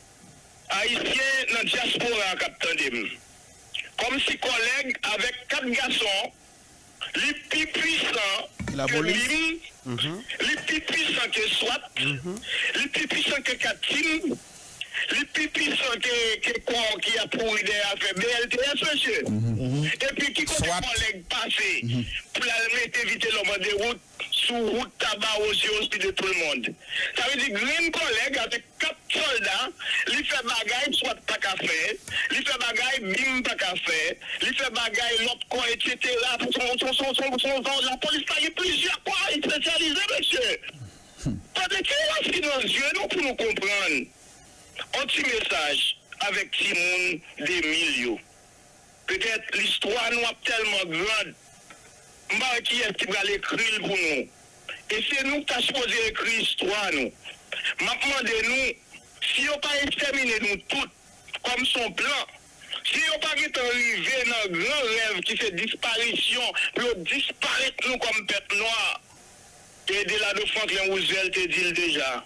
Haïtien dans la diaspora, capitaine. Comme si collègue avec quatre garçons, les plus puissants La que police. lui, Mhm. les plus puissants que soit, les plus puissants que Katim, les plus puissants que, que quoi qui a pourri des affaires B L T S, monsieur. Et puis qui compte Soit. collègue passé pour la mettre éviter l'homme en déroute sous route tabac aussi aussi de tout le monde. Ça veut dire green collègue avec quatre soldats, il fait bagaille soit pas qu'à faire, il fait bagaille bim pas qu'à faire, il fait bagaille l'autre quoi, et cetera. Son, son, son, son, son, son, la police a eu plusieurs quoi, il spécialisé, monsieur. Parce que qui est dans les yeux, nous pour nous comprendre. Un petit message avec Timoun des millions. Peut-être l'histoire nous a tellement grande. M'ba qui est qui va l'écrire pour nous. Et c'est nous qui avons supposé écrire l'histoire nous. M'a demandé nous, si on pas exterminé nous toutes comme son plan, si on pas arrivé dans un grand rêve qui fait disparition, pour disparaître nous comme peuple noir, et de la de Franklin Roosevelt te dit déjà.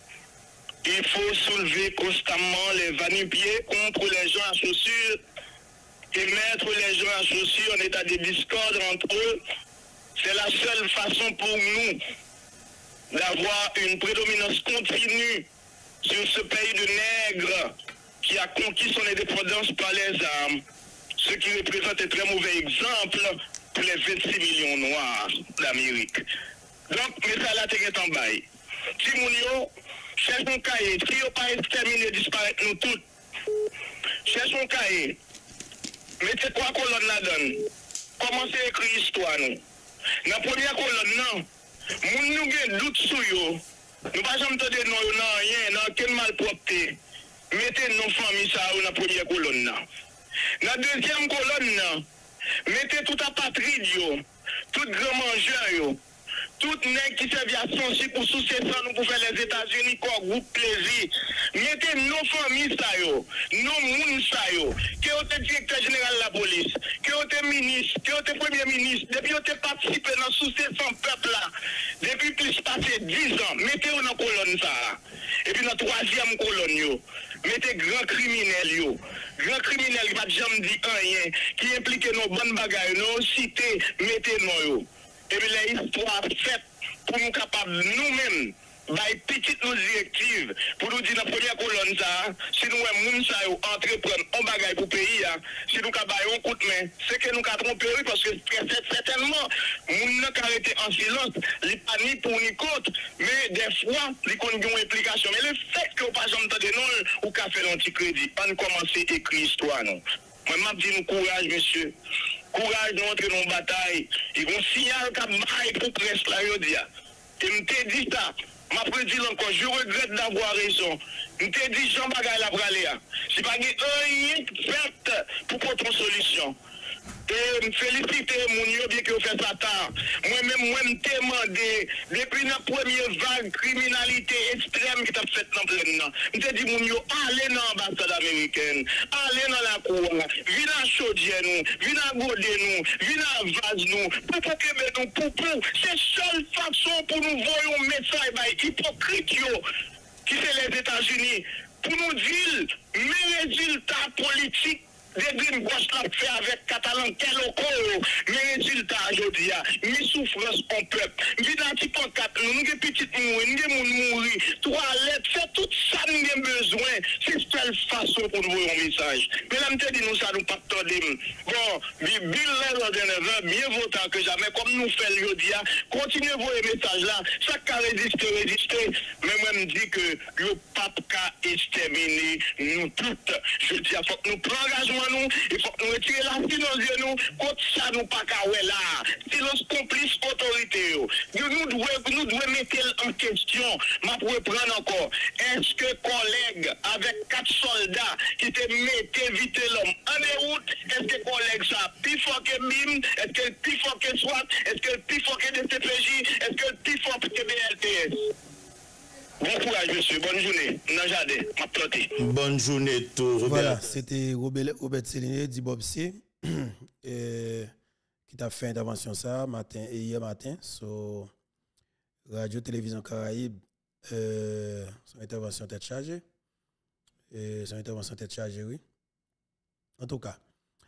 Il faut soulever constamment les va-nu-pieds contre les gens à chaussures et mettre les gens à chaussures en état de discorde entre eux. C'est la seule façon pour nous d'avoir une prédominance continue sur ce pays de nègres qui a conquis son indépendance par les armes, ce qui représente un très mauvais exemple pour les vingt-six millions noirs d'Amérique. Donc, mais ça là, t'es en bail. Timounio, cherche mon cahier. Si on pas exterminé, disparaître nous tous. Cherche mon cahier. Mettez trois colonnes là-dedans. Commencez à écrire l'histoire, nous. Dans la première colonne, non. Moun nous avons doute sur yo. Nous pas jamais te non, non, rien, non, quel malpropreté. Mettez nos familles ça dans la première colonne, non. Dans la deuxième colonne, non. Mettez toute la patrie, yo. Tout grand mangeur, yo. Tout nègre qui servent à son pour sous ces nous pour faire les États-Unis comme groupe plaisir. Mettez nos familles ça yo, nos moun ça yo, que vous êtes directeur général de la police, que vous êtes ministre, que vous êtes premier ministre, depuis vous êtes participé dans sous ces peuple là, depuis plus passé dix ans, mettez-vous dans la colonne ça. Et puis dans la troisième colonne yo, mettez grand criminel yo, grand criminel qui va jamais dire rien, qui implique nos bonnes bagailles, nos cités, mettez-nous yo. Et puis l'histoire faite pour nous capables nous-mêmes, by petite nos directives, pour nous dire dans la première colonne ça, si nous avons ça entreprendre un bagage pour le pays, si nous avons un coup de main, c'est que nous avons trompé parce que certainement, nous n'avons arrêté en silence, les pas ni pour ni contre, mais des fois, les ont une implication. Mais le fait que vous pas jamais entendu non, ou qu'a fait l'anticrédit, on commence à écrire l'histoire. Moi, je dis nous courage, monsieur. Courage, nous entrer dans une bataille. Ils vont signaler qu'à maille pour presse là, je dis. Et je t'ai dit ça. Je prédit encore, je regrette d'avoir raison. Je t'ai dit, Jean Bagay la bralé. Si pas rien fait pour porter une solution. Et me féliciter, mon Dieu, bien que vous faites ça tard. Moi-même, moi, je t'ai demandé, depuis la première vague criminalité extrême qui t'a fait dans le plein. Je t'ai dit, mon Dieu, allez dans l'ambassade américaine, allez dans la cour, venez à Chaudier nous, venez à Godé nous, venez à Vaz nous, pour pour Québec nous, pour pour. C'est la seule façon pour nous voir un message hypocrite qui c'est les États-Unis, pour nous dire mes résultats politiques. Des green gauche l'a fait avec Catalan, quel locaux, mes résultats aujourd'hui, mes souffrances en peuple, mes pancarte, nous avons petites mourir, nous avons mourir, toilettes, c'est tout ça nous avons besoin. C'est la seule façon pour nous voir un message. Mais là, je dis nous ça nous pas attendre. Bon, Bill Lendonnever, mieux votant que jamais, comme nous faisons aujourd'hui, continuez à voir les messages là, ça qui a résisté, résisté. Mais moi, je dis que, pas exterminer nous toutes. Je dis, il faut que nous prenions engagement, nous, il faut que nous retirions la vie dans les yeux, nous, contre ça, nous pas qu'à là. Silence complice autorité. Nous, nous devons, nous devons mettre en question, ma pour reprendre encore. Est-ce que collègues avec quatre soldats qui te mettent vite l'homme en déroute, est-ce que collègues ça plus fort que M I M, est-ce que plus fort que SWAT, est-ce que plus fort que D C P J, est-ce que plus fort que B L T S? Bon courage, monsieur. Bonne journée. Najade, m'a planté. Bonne journée, tout. Robert. Voilà, c'était Robert, Robert Céline, dit Bob C, et, qui t'a fait intervention ça matin et hier matin sur Radio Télévision Caraïbe. Euh, son intervention tête chargée. Et son intervention tête chargée, oui. En tout cas,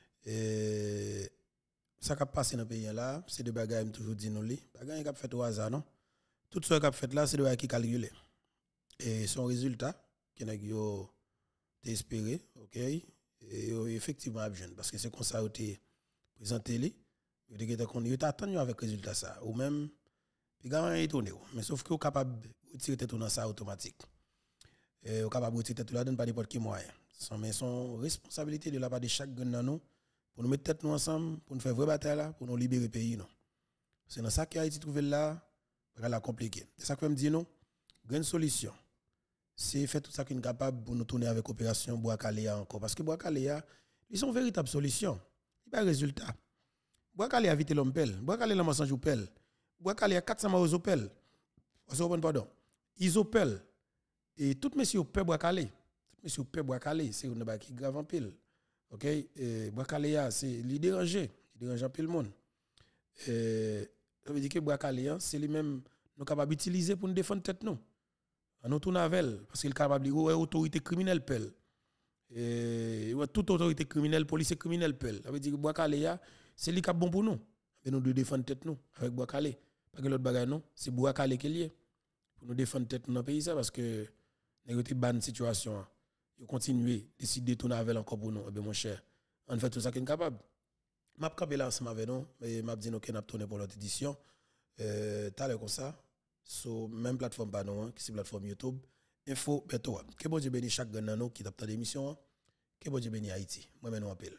et, ça qui a passé dans le pays là, c'est des bagages toujours dit nous li. Bagages qui a fait au hasard, non? Tout ce qui a fait là, c'est des bagages qui calculé. Et son résultat, qui n'a pas espéré, ok, et effectivement jeune parce que c'est comme ça où tu présenté lui, il était attendu avec le résultat ça, ou même, puis gamin est tourné, mais sauf que vous capable de tirer tout dans ça automatique. Et vous capable de tirer tout là donne pas n'importe qui moyen. Mais son responsabilité de la part de chaque gun nous pour nous mettre tête nous ensemble, pour nous faire vraie bataille là, pour nous libérer le pays non. C'est dans ça qu'Haïti trouvé là, la compliqué. C'est ça que je me dis non, une solution. C'est faire tout ça qui est capable pour nous tourner avec l'opération Bois-Caléa encore. Parce que Bois-Caléa, ils sont une véritable solution. Il n'y a pas de résultat. Bois-Caléa vite l'homme pelle. Bois-Caléa la massage ou pelle. Bois-Caléa quatre cents maros pelle. Pardon. Ils opèlent. Et tout messieurs pelle Bois-Caléa. Tout messieurs pelle Bois-Caléa. C'est une bague qui grave en pile. OK? Bois-Caléa, c'est les déranger. Il dérange un peu le monde. Et ça veut dire que Bois-Caléa, c'est les mêmes nous capables d'utiliser pour nous défendre tête nous. En tourne avec parce qu'il est capable de dire autorité criminelle pelle. Et toute autorité criminelle, police criminelle pelle. Ça veut dire que Bois-Caléa, c'est lui qui est bon pour nous. Mais nous devons défendre tête nous avec Bois-Caléa. Parce que l'autre bagaille non, c'est Bois-Caléa qui est lié. Pour nous défendre tête nous dans le pays ça parce que nous avons bonne situation. Ils continuent à décider de tourner avec encore pour nous. Et bien mon cher, on fait tout ça qui est capable. Je vais camper là ensemble avec nous, mais je vais dire que nous avons tourné pour l'autre édition. Euh, T'as l'air comme ça. Sur so, même plateforme pas non qui c'est plateforme YouTube info beto que bon Dieu bénisse chaque gagnant qui tape dans l'émission que bon Dieu bénisse Haïti moi même nous appelle.